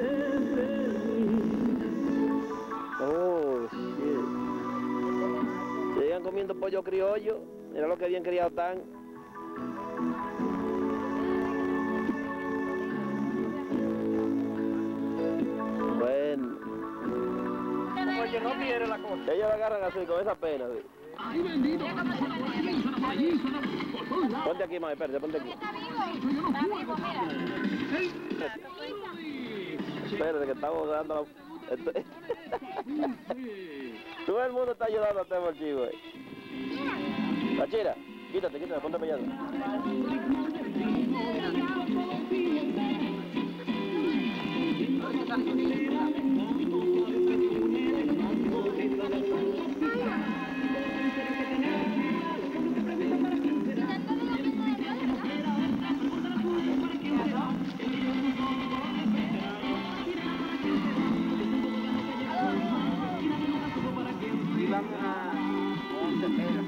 A: Oh, shit. Sigan comiendo pollo criollo. Mira lo que bien criado están. Bueno.
B: Porque no quiere la cosa.
A: Ellos la agarran así, con esa pena. ¿Sí?
O: Ay, bendito.
A: Ponte aquí, mami, espérate, ponte aquí.
C: Está vivo. Está vivo, mira.
A: Espérate, que estamos dando la... Esto- Todo el mundo está ayudando a Tefo el chivo, eh. Tachira, quítate, quítate, ponte para allá.
N: Y vamos a once pelas.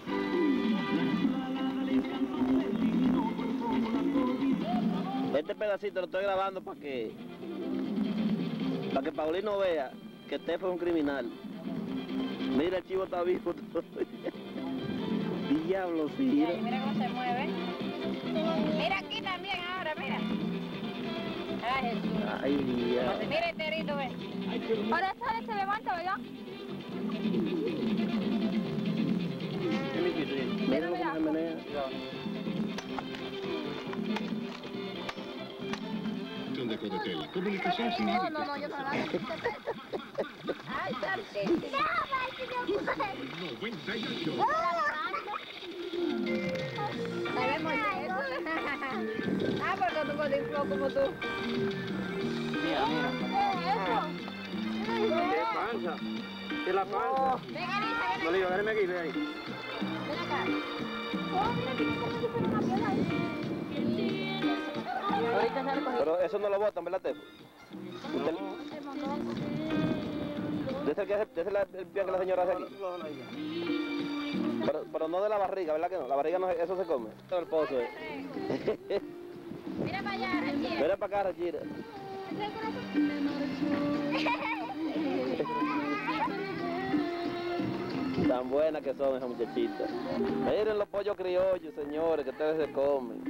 A: Este pedacito lo estoy grabando para que... Para que Paulino vea que Tefo es un criminal. Mira, el chivo está vivo todavía. Diablo, sí.
C: Mira, mira cómo se mueve. Mira aquí también ahora, mira. Ay, Jesús.
A: Ay, diablo.
C: Mira el terito, ve. Ahora sale, se levanta, ¿verdad?
A: Mira cómo se menea.
L: De Codetel, comunicación sin
F: No,
L: límites.
F: no, no, yo no la hago. Ay, Santi.
L: noventa y ocho.
C: Sabemos eso. Ah, porque tú con el flow como tú.
N: Mira, mira.
G: ¿Qué panza? ¿Qué la panza?
C: Ven, Elisa, ven.
G: No le digo, déjame aquí, ven ahí.
C: Ven acá.
N: Ahorita se recogió.
A: Pero eso no lo botan, ¿verdad, Tefo? Desde el que hace, desde la, el pie que la señora hace aquí. Pero, pero no de la barriga, ¿verdad que no? La barriga no, eso se come. El pozo, eh.
C: Mira para allá, Rachira.
A: Mira para acá, Rachira. Tan buenas que son esas muchachitas. Miren los pollos criollos, señores, que ustedes se comen.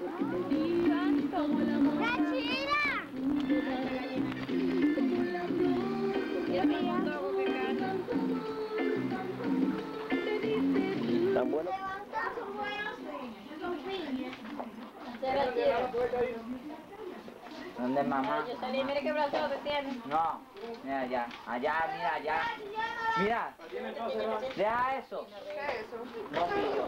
A: Tan buenos.
N: ¿Dónde mamá?
C: Yo salí, mire qué brazo te tiene.
N: No, mira allá, allá, mira allá. Mira, deja eso.
C: ¿Qué es eso?
N: No pillo.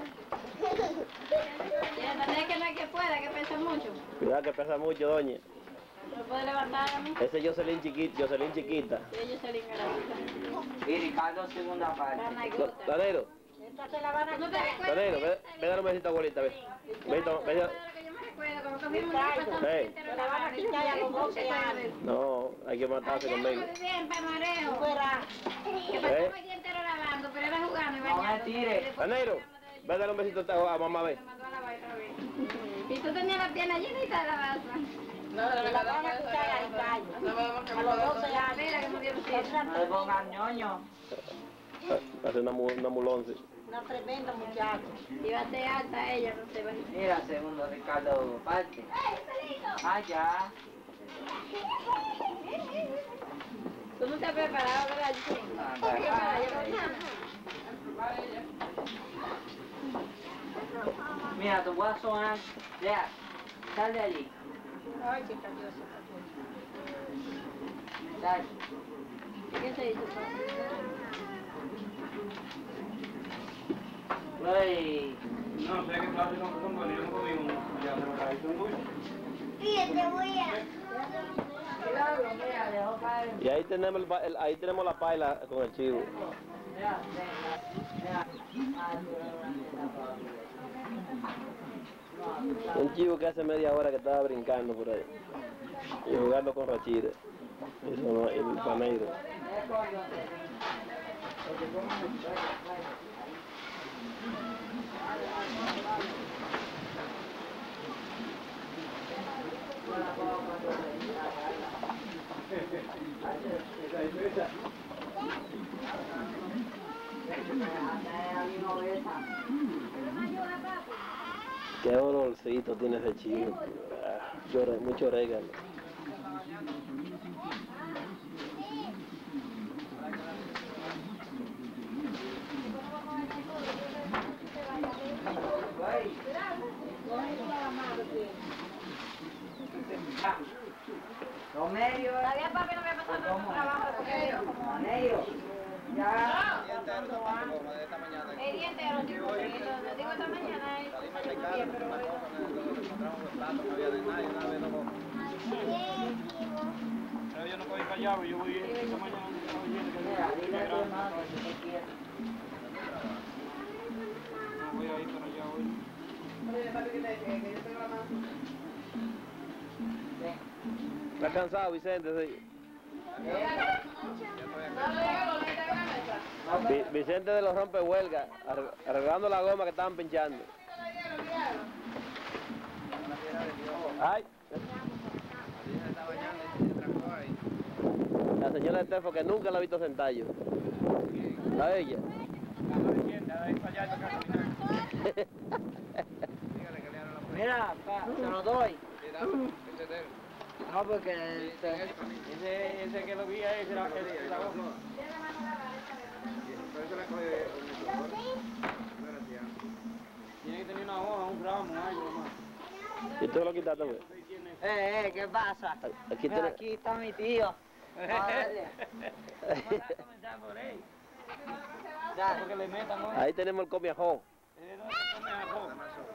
C: Ya, no es que no es que pueda, que pesa mucho.
A: Cuidado que pesa mucho, doña.
C: ¿No puede levantar a mí?
A: Ese es Jocelyn chiquita, Jocelyn chiquita.
C: Sí, yo salí grande.
N: Y Ricardo segunda parte.
A: Danero,
C: Esta se la van a... ¿No te recuerdas?
A: Danero, ve, ve dar un besito a abuelita, ve. Ve, toma, ve,
C: Como que fuimos una pasada
A: Hey.
C: entero la van a quitar a los doce años.
A: no, hay que matarse conmigo.
C: Siempre, mareo. Que pasamos el día entero lavando, pero era jugando y bañando.
N: No me tire.
A: Danero, ve a dar un besito a mamá, ve.
C: Y tú tenías la pierna llenita de la raza.
E: No, no,
C: la van a quitar al gallo. A los doce años. Mira que no dio
N: No le pongan ñoño.
A: Hace una, mu- una mulonce.
C: Una tremenda muchacha. Iba a ser alta ella, no se va.
N: Mira, segundo Ricardo parte. Allá.
C: Tú no te has preparado, ¿verdad? Sí.
N: Mira, tu voy a sonar. Ya, sal de allí.
C: Ay, chica, Dios.
N: Sal.
C: ¿Qué se hizo?
N: Uy.
G: No, sé que clase con con Bonnie, no comimos. Ya se lo caíste un dulce.
F: Sí, te voy a...
A: Y ahí tenemos, el, ba- el- ahí tenemos la paila con el chivo. Un chivo que hace media hora que estaba brincando por ahí. Y jugando con Rachida. Eso no, el paneiro. Qué olorcito tiene ese chivo. Ah, llora- mucho orégano.
N: Romelio.
C: Todavía papi no me ha pasado por trabajo porque yo como...
N: Romelio. Ya.
C: El día entero, tipo, porque lo lo digo esta mañana, es desayuno bien, pero hoy
G: Pero yo no puedo ir callado, yo voy esta mañana.
N: Mira, dile a tu hermano que te quiero.
G: No voy a ir para allá hoy.
A: ¿Está cansado, Vicente? Sí. Vi- Vicente de los rompehuelgas, arre- arreglando la goma que estaban pinchando. Ay. La señora de Tefo que nunca la he visto sentada yo. ¿A ella?
N: Mira, pa, se lo doy. No, porque ese,
G: Ese, ese que lo vi ahí, ese era el de la goma.
N: Tiene que tener una hoja, un ramo, algo más.
A: ¿Y tú lo quitaste, güey?
N: Eh, eh, ¿qué pasa?
A: Aquí,
N: Mira,
A: tiene...
N: aquí está mi tío. Dale. Vamos a comenzar por él. Ya, porque le metan hoy.
A: Ahí tenemos el comiajón.
N: Eh, no se come arroz.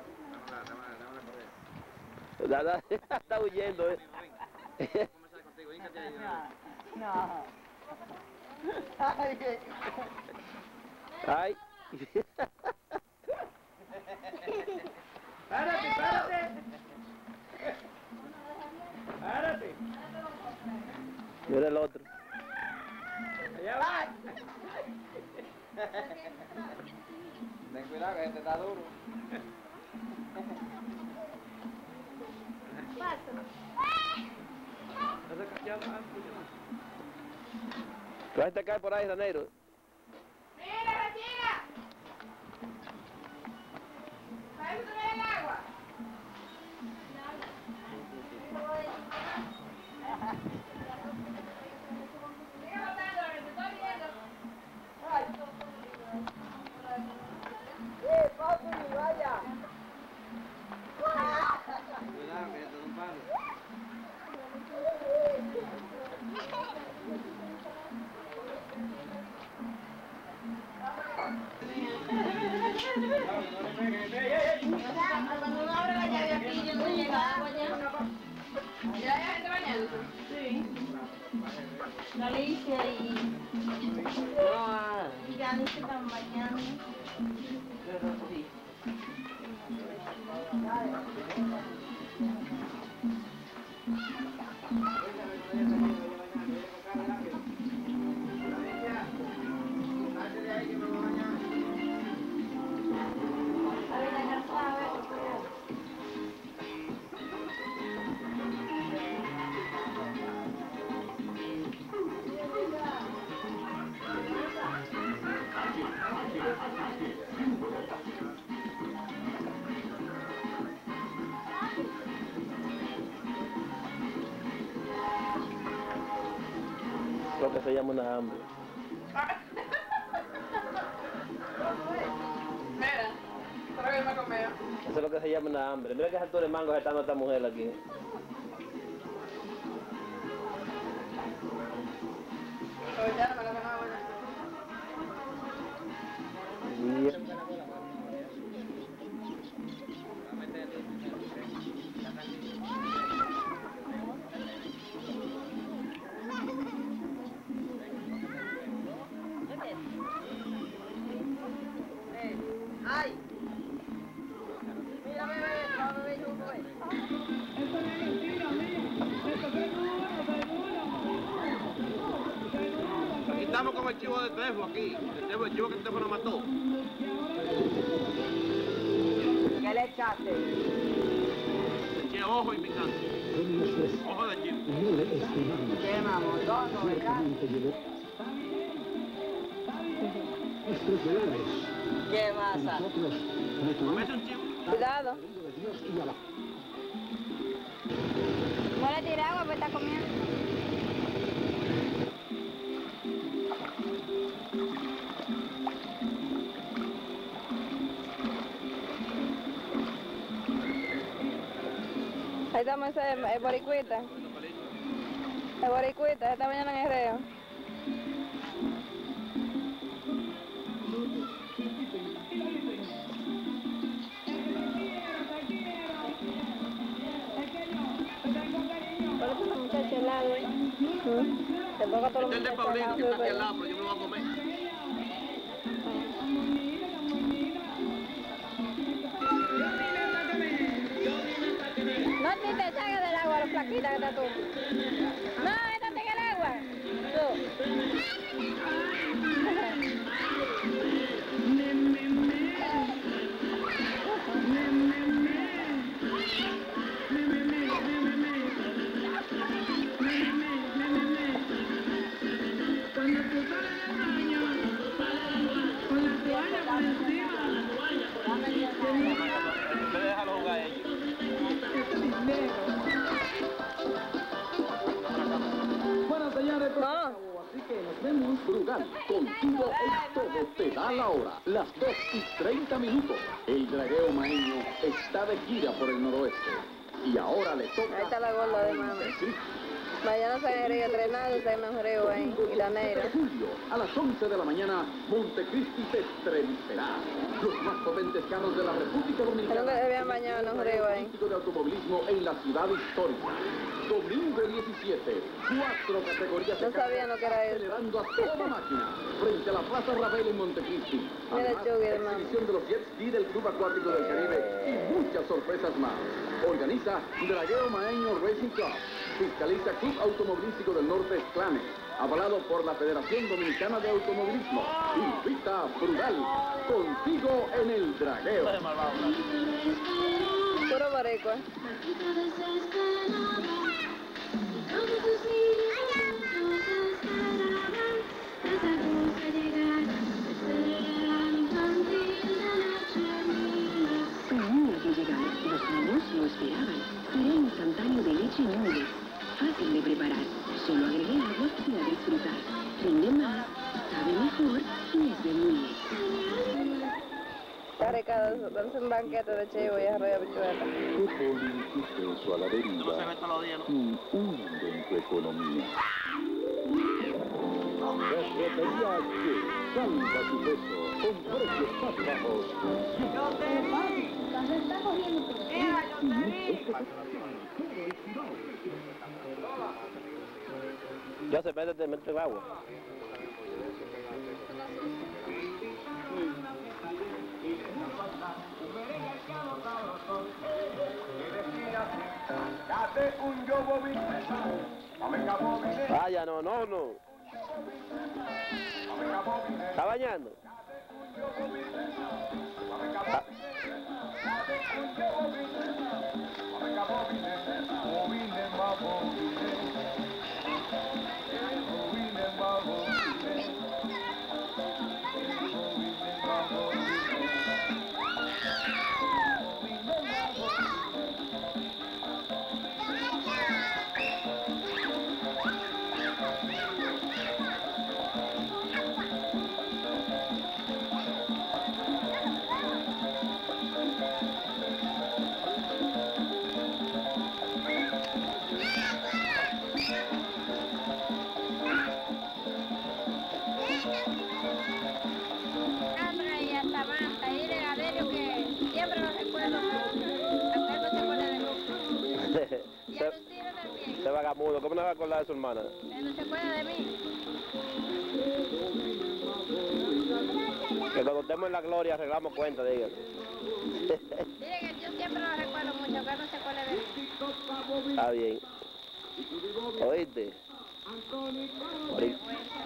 A: Da, da, está huyendo, eh.
N: No. Ay, qué...
A: Ay.
N: Párate, párate. Párate.
A: Mira el otro.
N: Allá va. Ten cuidado que este está duro.
A: ¿Tú vas a caer por ahí, Ranero?
C: ¡Mira, Rachida! ¿Para eso te ve el agua? Sigue botando, te estoy viendo.
N: ¡Eh, papi, vaya!
C: ¡Ah!
N: Cuidado que esto es un palo.
C: Cuando uno abre la llave aquí, yo no llega agua ya. ¿Ya hay gente bañándose? Sí. Alicia y... y Yanni se están bañando.
N: Sí.
A: Lo que se llama una hambre.
C: Mira, para que me comea.
A: Eso es lo que se llama una hambre. Mira qué altura de mango está esta mujer aquí.
C: Pero ya no me la van a bañar.
N: ¡Ay! Mira, bebé, no, bebé, yo voy.
B: Aquí estamos con el chivo de Trefo, aquí. El chivo, el chivo que el teléfono mató.
N: ¿Qué le echaste?
B: Le eché ojo y picante. Ojo de chivo.
N: ¿Qué, mamón? Dos, ¿no, verdad? ¿Qué pasa?
B: ¿Comes un chivo?
D: Cuidado. No le tire agua, pues está comiendo. Ahí estamos, ese el boricuita. El boricuita, esta mañana en el reo. ¿Cuál es esa muchacha helado? Te toca todo lo
B: Este es el de Paulino que está aquí al lado, pero yo me lo voy a comer.
D: No te te salgas del agua, los flaquitas que estás tú. No, échate en el agua. Tú.
O: Cuando tú sales del baño, con la toalla por encima,
B: Usted déjalo jugar a ellos.
O: esto es negro.
P: Así que nos vemos. Brugal, contigo en todo te da la hora. Las dos y treinta minutos. El dragueo maeño está de gira por el noroeste. Y ahora le toca...
D: Ahí está la gorda de mama. Mañana se han ido entrenando, se han ido en Granero.
P: De julio, a las once de la mañana, Montecristi te estremecerá. Los más potentes carros de la República Dominicana.
D: Creo que habían bañado en un río ahí.
P: De automovilismo en la ciudad histórica. Domingo diecisiete, cuatro categorías de
D: no sabía lo que era eso.
P: Acelerando a toda máquina, frente a la Plaza Ravel en Montecristi.
D: Mira el Chugui,
P: la
D: hermano.
P: exhibición de los jet ski del Club Acuático del Caribe y muchas sorpresas más. Organiza Dragueo Maeño Racing Club. Fiscaliza Club Automovilístico del Norte Esclame. Avalado por la Federación Dominicana de Automovilismo. Invita Brugal. Contigo en el dragueo.
D: Puro boricua.
O: Tenía que llegar. Los niños lo esperaban. Será instantáneo de leche Núñez. Fácil de preparar. Solo agregué agua y a disfrutar. Rinde más, sabe mejor y es de Núñez.
D: Está Ricardo, darse un banquete de chivo y arroz y habichuela.
P: Qué bonito eso a la deriva. Un hundo en tu economía. Ferretería H. Salva tu peso con precios más bajos.
O: Yo te mami, cuando está corriendo. Mira, yo te vi.
A: Ya se mete, te mete el agua. Vaya, no, no, no. ¿Está bañando? Ah. Este vagamundo, ¿cómo no va a acordar de su hermana?
C: ¿No se acuerda de mí?
A: Que cuando estemos en la gloria arreglamos cuenta, diga.
C: Dile que yo siempre lo recuerdo mucho, que no se acuerda de mí.
A: Está bien. ¿Oíste? Ahorita.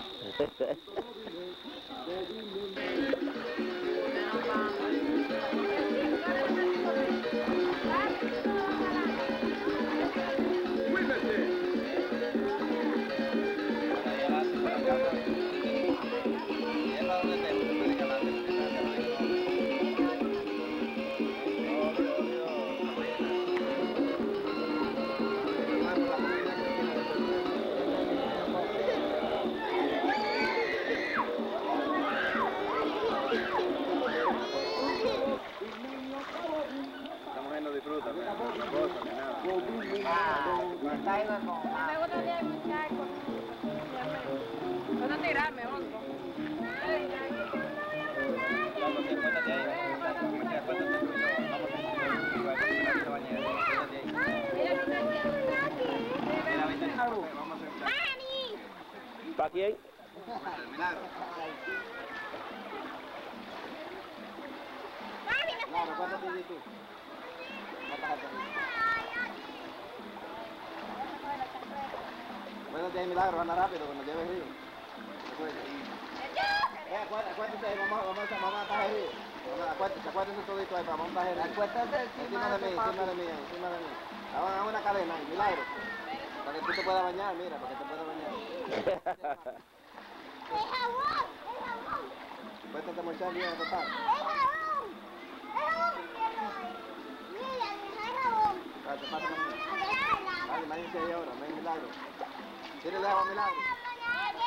C: Me gusta bien escuchar con... No tirarme, hongo.
A: ¿Para quién?
K: Milagro. Milagro, ¿cuánto tienes tú? Acuérdate ahí, Milagro, anda rápido cuando lleves río. Eh, acuérdate ahí, vamos, vamos, vamos a bajar río. Acuérdate, acuérdate todito ahí, vamos a bajar río. Acuérdate encima de mí, encima de mí, encima de mí. Vamos a una cadena ahí, Milagro. Para que tú te puedas bañar, mira, para que te puedas bañar.
F: ¡El jabón! ¡El jabón!
K: Acuérdate muchacho, bien, total.
F: ¡El jabón! ¡El jabón! Mira, el jabón.
K: Pásate, pásate conmigo. Vale, váyanse ahí ahora, ven Milagro. Tírale agua, Milagro.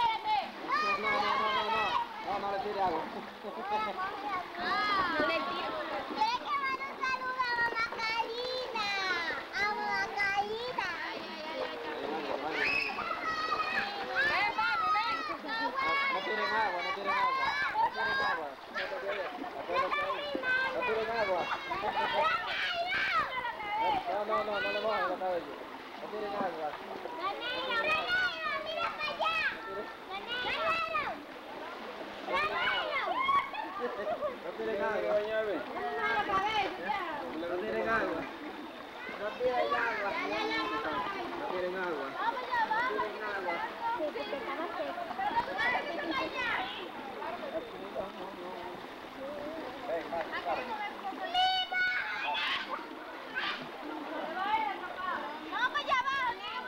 N: agua.
F: No le entiendo. ¿Quieres que mande un saludo a mamá Karina? A mamá Karina. Ven, papi, ven.
N: No tienen agua, no tienen agua. No tienen agua. No tienen agua. No, no, no, no le mojen la cabeza. No tienen agua.
F: Ganero, ganero, mira para allá. Ganero. Ganero.
N: No tienen agua.
F: No
N: tienen agua. No tienen agua. No tienen agua.
F: Vamos allá abajo,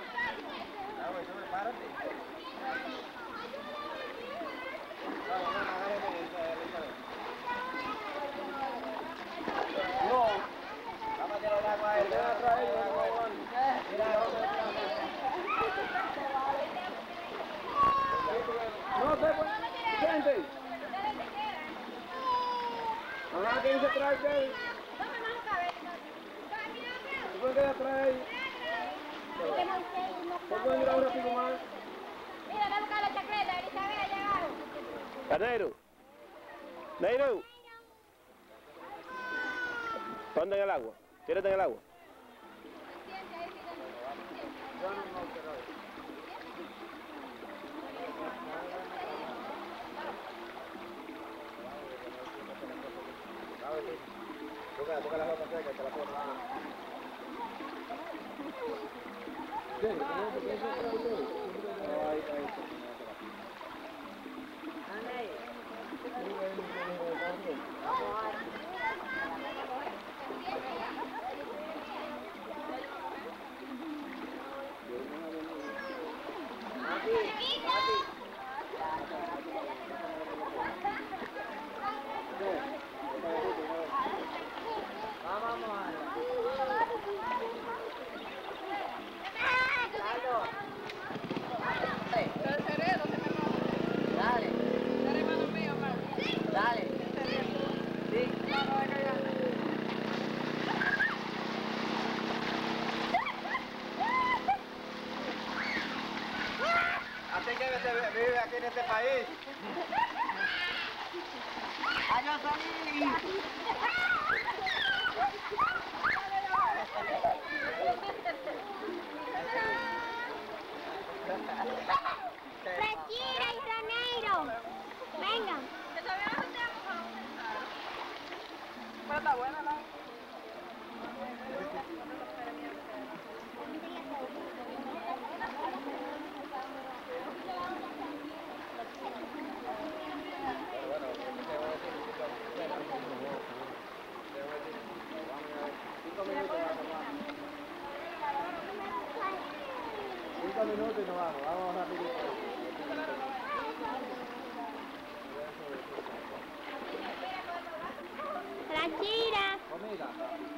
N: No. Vamos a tirar el agua a él.
G: No, se puede. Gente. Ahora quién se trae que. Se puede quedar atrás ahí. Se pueden ir a un ratito más.
F: Mira, ve a buscar la chacleta, Elizabeth, ya llegaron.
A: Carnero. Neiro. Ponte en el agua. Tírate en el agua.
N: Toca, toca la ropa seca, que la ponga. Ahí, ahí. Dale. Sí. Así que se vive aquí en este país. ¡Allá salí!
F: Frachira y Janeiro. Vengan.
D: Pero está buena la...
G: Cinco minutos y nos vamos. Vamos rapidito.
F: Frachira.
G: Comida.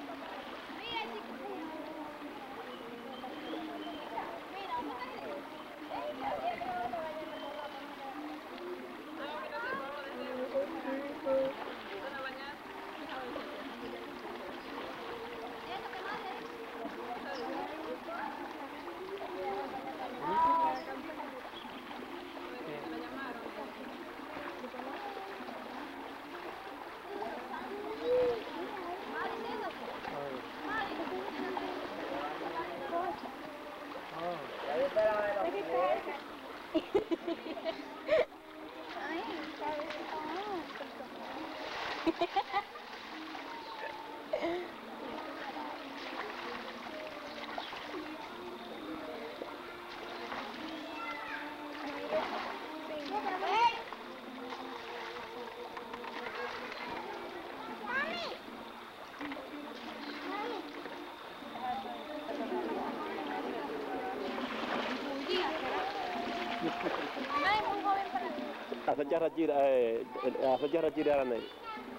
A: Hacer rachira, eh, hacer rachira a la negra.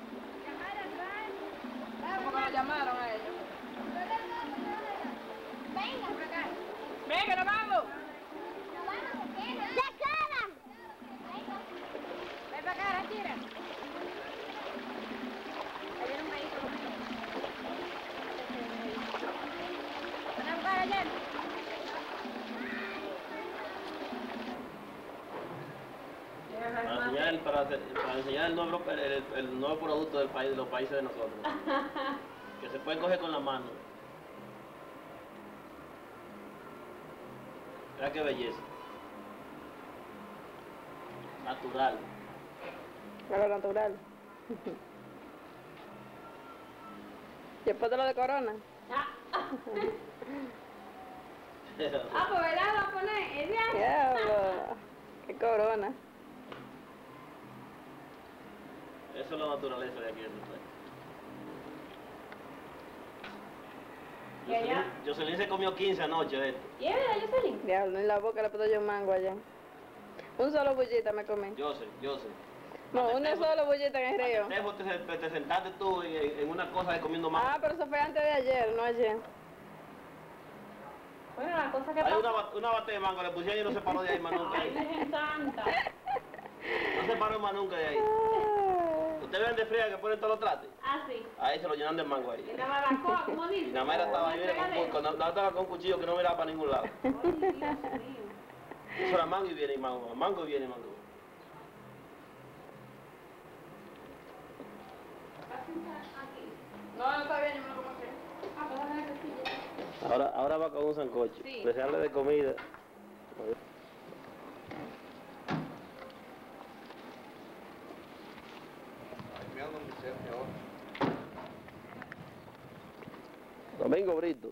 D: ¿Cómo lo llamaron a ellos?
F: Vengan por acá.
D: Venga, nos vamos.
F: ¡Se quedan!
D: Ven para acá, Rachira.
A: enseñar el, para, hacer- para enseñar el nuevo, el, el- el nuevo producto del país, de los países de nosotros. Que se pueden coger con la mano. Mira qué belleza. Natural.
D: Algo natural. Después de lo de corona.
C: Ah, ah, pues ¿verdad? Lo pones, es viaje.
D: Diablo. Qué corona.
A: Eso es la naturaleza de aquí de este país.
C: ¿Y allá?
A: Jocelyn, Jocelyn se comió quince anoche de esto.
C: ¿Y es verdad, Jocelyn?
D: Diablo, en la boca le puedo yo un mango allá. Un solo bullita me comí.
A: José, José.
D: No, uno solo bullita en el río.
A: Te, te, te sentaste tú en, en una cosa de comiendo más.
D: Ah, pero eso fue antes de ayer, no ayer.
C: Bueno, la cosa que
A: Hay
C: pasa...
A: una, ba- una bate de mango, le pusieron y no se paró de ahí más nunca.
C: Ay, Virgen Santa.
A: No se paró más nunca de ahí. ¿Ustedes ven de fría que ponen todos los trates?
C: Ah, sí.
A: Ahí se lo llenan de mango ahí.
C: Y la barbacoa, ¿cómo
A: Y
C: dice?
A: nada más era estaba ahí, mire, con, con, con, estaba con un cuchillo que no miraba para ningún lado.
C: Ay, Dios mío.
A: Eso era mango y viene y mango, mango y viene y mango.
C: No, no está bien, yo me lo como así. Ah, pues déjame que sí.
A: Ahora, ahora va con un sancocho.
C: Sí.
A: Desearle de comida. Domingo Brito.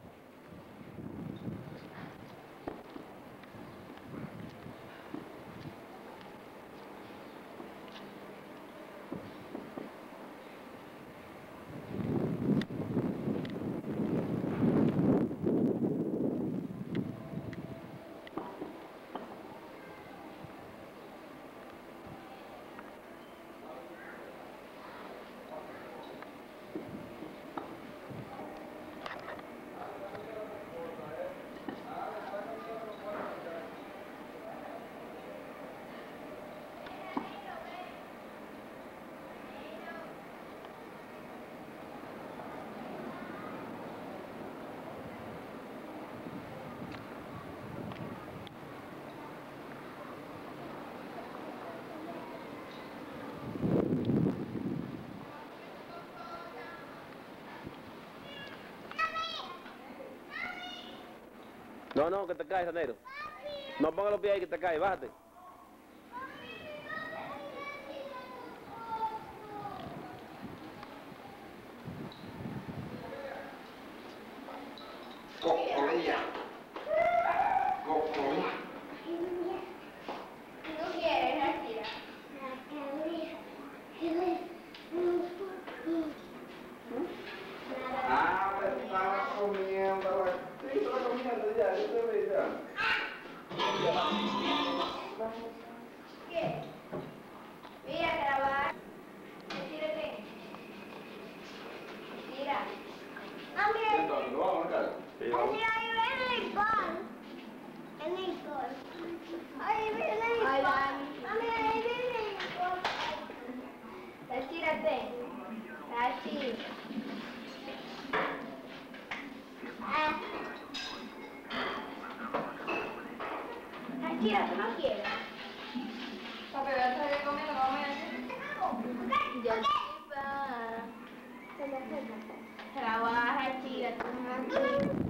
A: No, no, que te caes, Sanero. No pongas los pies ahí que te caes, bájate.
H: Cocolía. Cocolía.
C: No quieres, Akira.
H: Ah, me estaba comiendo. Sí, estaba comiendo ya, yo te veo ya.
C: ¿Qué? Mira, grabar. Retírate. Mira.
H: Entonces, ¿lo vamos a marcar?
A: Sí, vamos.
F: Ahí viene el gol. En el gol. Ahí viene el
C: Ay,
F: gol.
C: Dani.
F: Mami, ahí viene el gol.
C: Retírate. Así.
F: Ah.
C: Akira, ¿tú no quieres? Papi, voy a estar comiendo, vamos a Ya está. Trabaja, Akira, tú no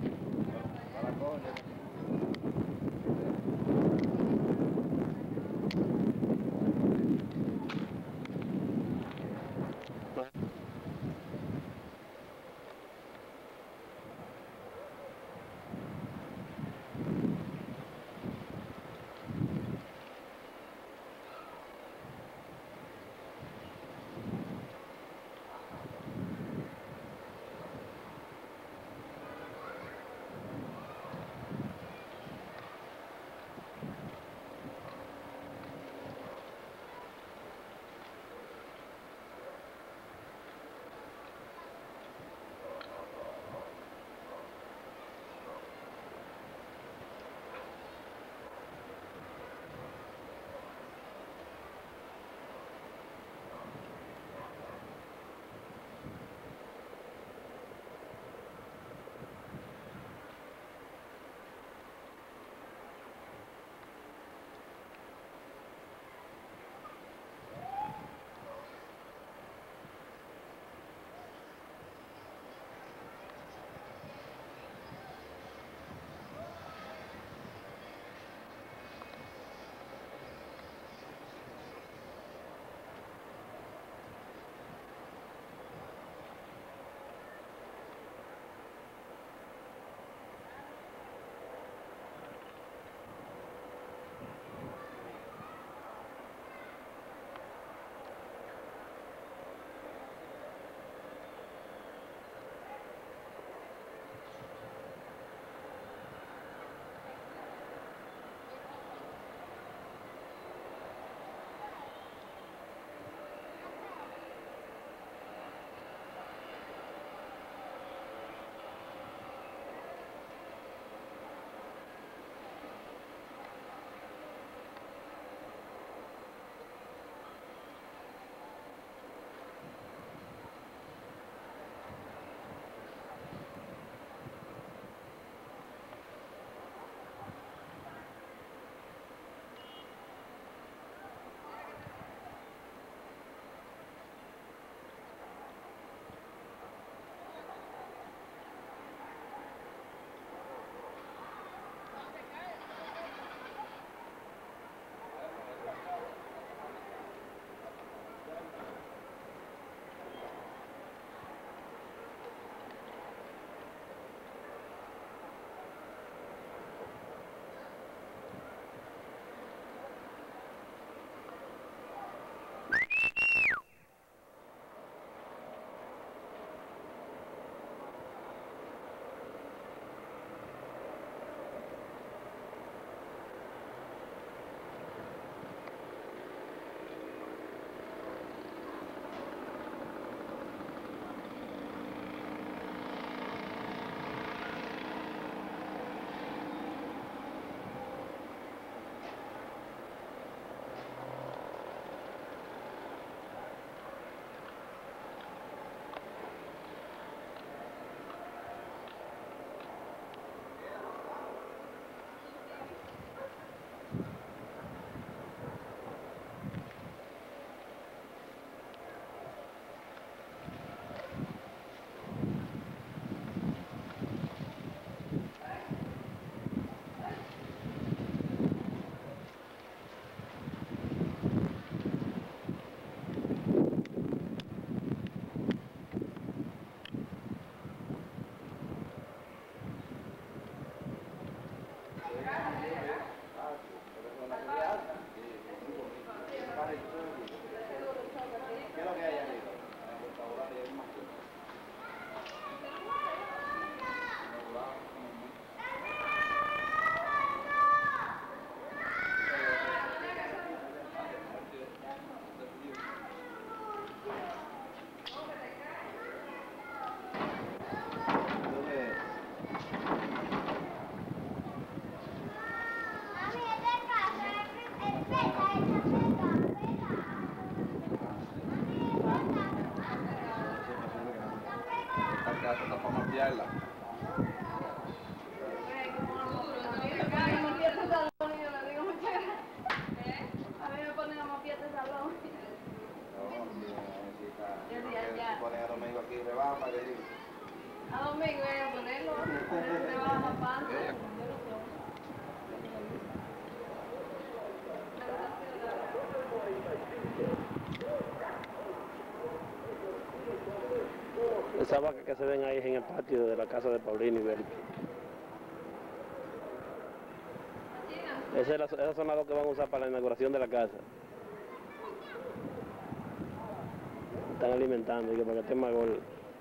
G: cambiarla.
D: A mí me ponen a mopiar de salón.
G: Se ponen a Domingo aquí, rebaja para que diga.
D: A Domingo voy a ponerlo. Se va a la panza.
A: Esas vacas que se ven ahí es en el patio de la casa de Paulino y Berti. Esas es la- esas son las dos que van a usar para la inauguración de la casa. Están alimentando y que para que estén más gordos.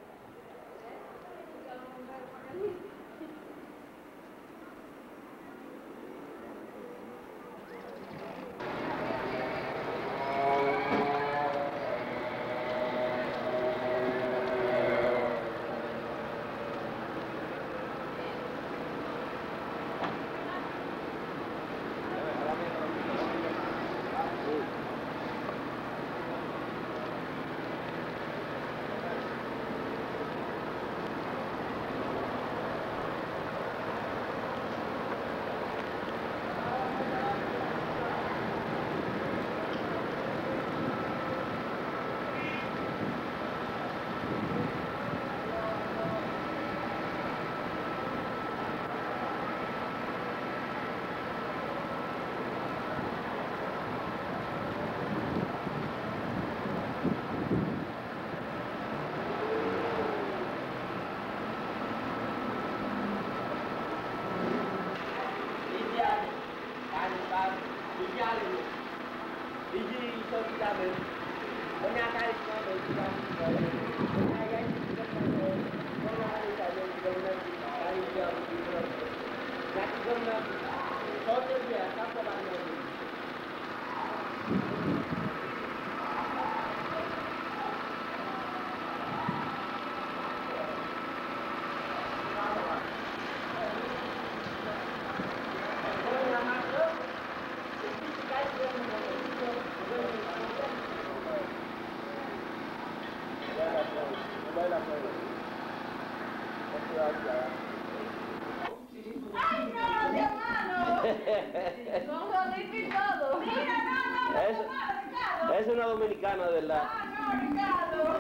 D: ¡Ay, no, mi hermano! Son solitos y todo. Mira, no, no,
A: Es,
D: Ricardo.
A: es una dominicana, de verdad.
D: Ah, no, Ricardo.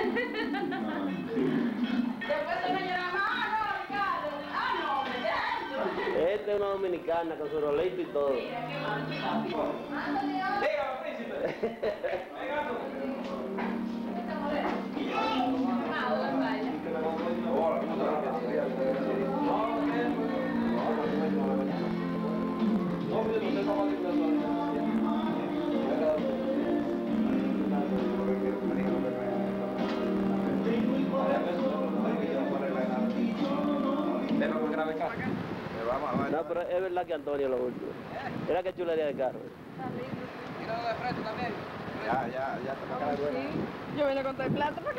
D: Después se me llama, ah, no, Ricardo. Ah, no, me deja eso.
A: Esta es una dominicana con su rolito y todo.
D: Mira, qué bonito. Mándale a...
G: Dígame, príncipe.
A: No, pero es verdad que Antonio lo último. Era que chulería de carro.
G: Míralo de frente también. Ya, ya, ya te toca la buena.
D: Yo vine con todo el plato porque...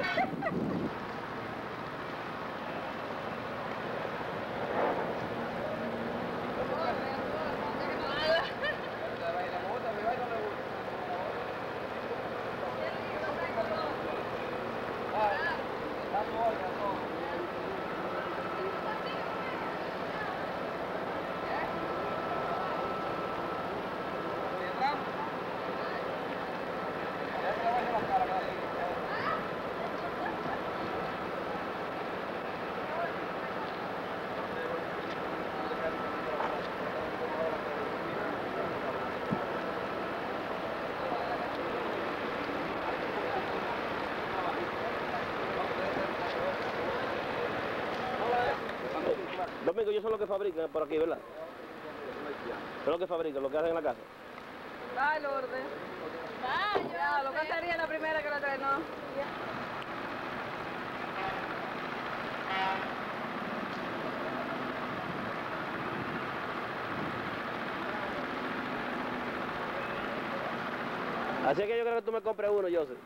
A: Domingo, ellos son los que fabrican por aquí, ¿verdad? Son los que fabrican, lo que hacen en la casa.
D: Ay, Lourdes. Vaya, lo que sería la primera que la traen, ¿no?
A: Así que yo creo que tú me compres uno, Joseph.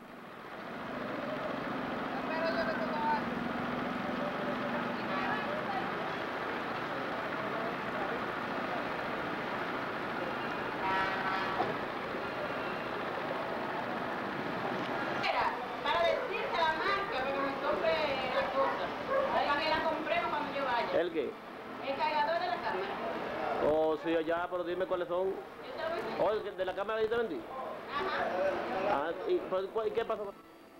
C: Para decirte la marca, pero me compré la cosa. Ahí me la compré
B: sí, allá, pero dime cuáles son. Oye, ¿de la cámara yo te vendí? Ajá. ¿Y, pues, ¿y qué pasó?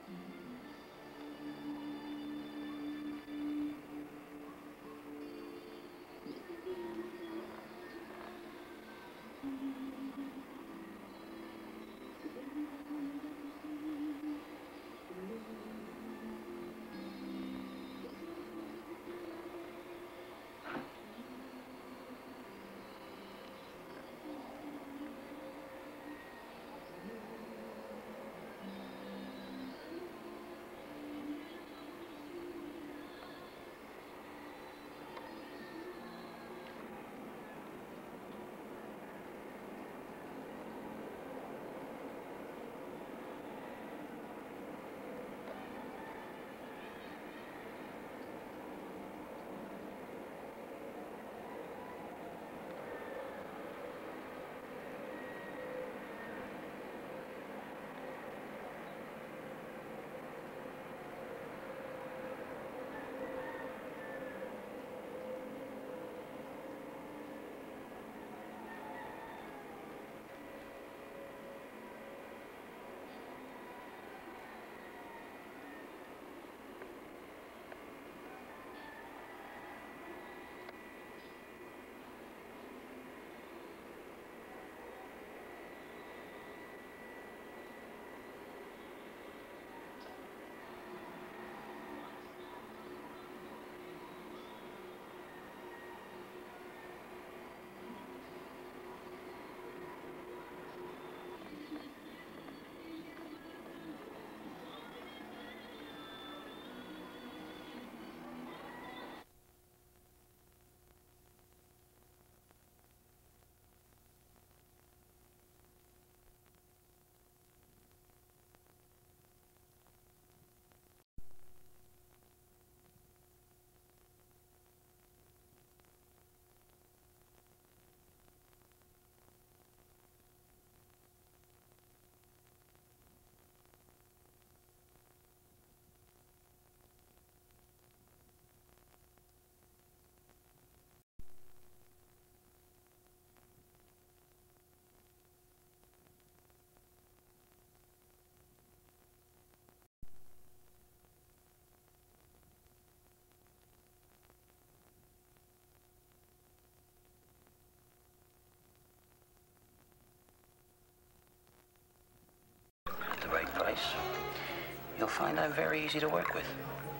Q: You'll find I'm very easy to work with.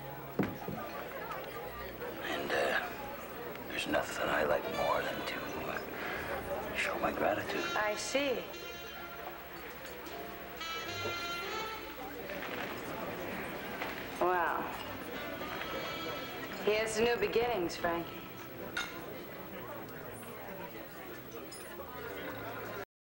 Q: And uh, there's nothing I like more than to uh, show my gratitude.
R: I see. Well, here's to new beginnings, Frankie.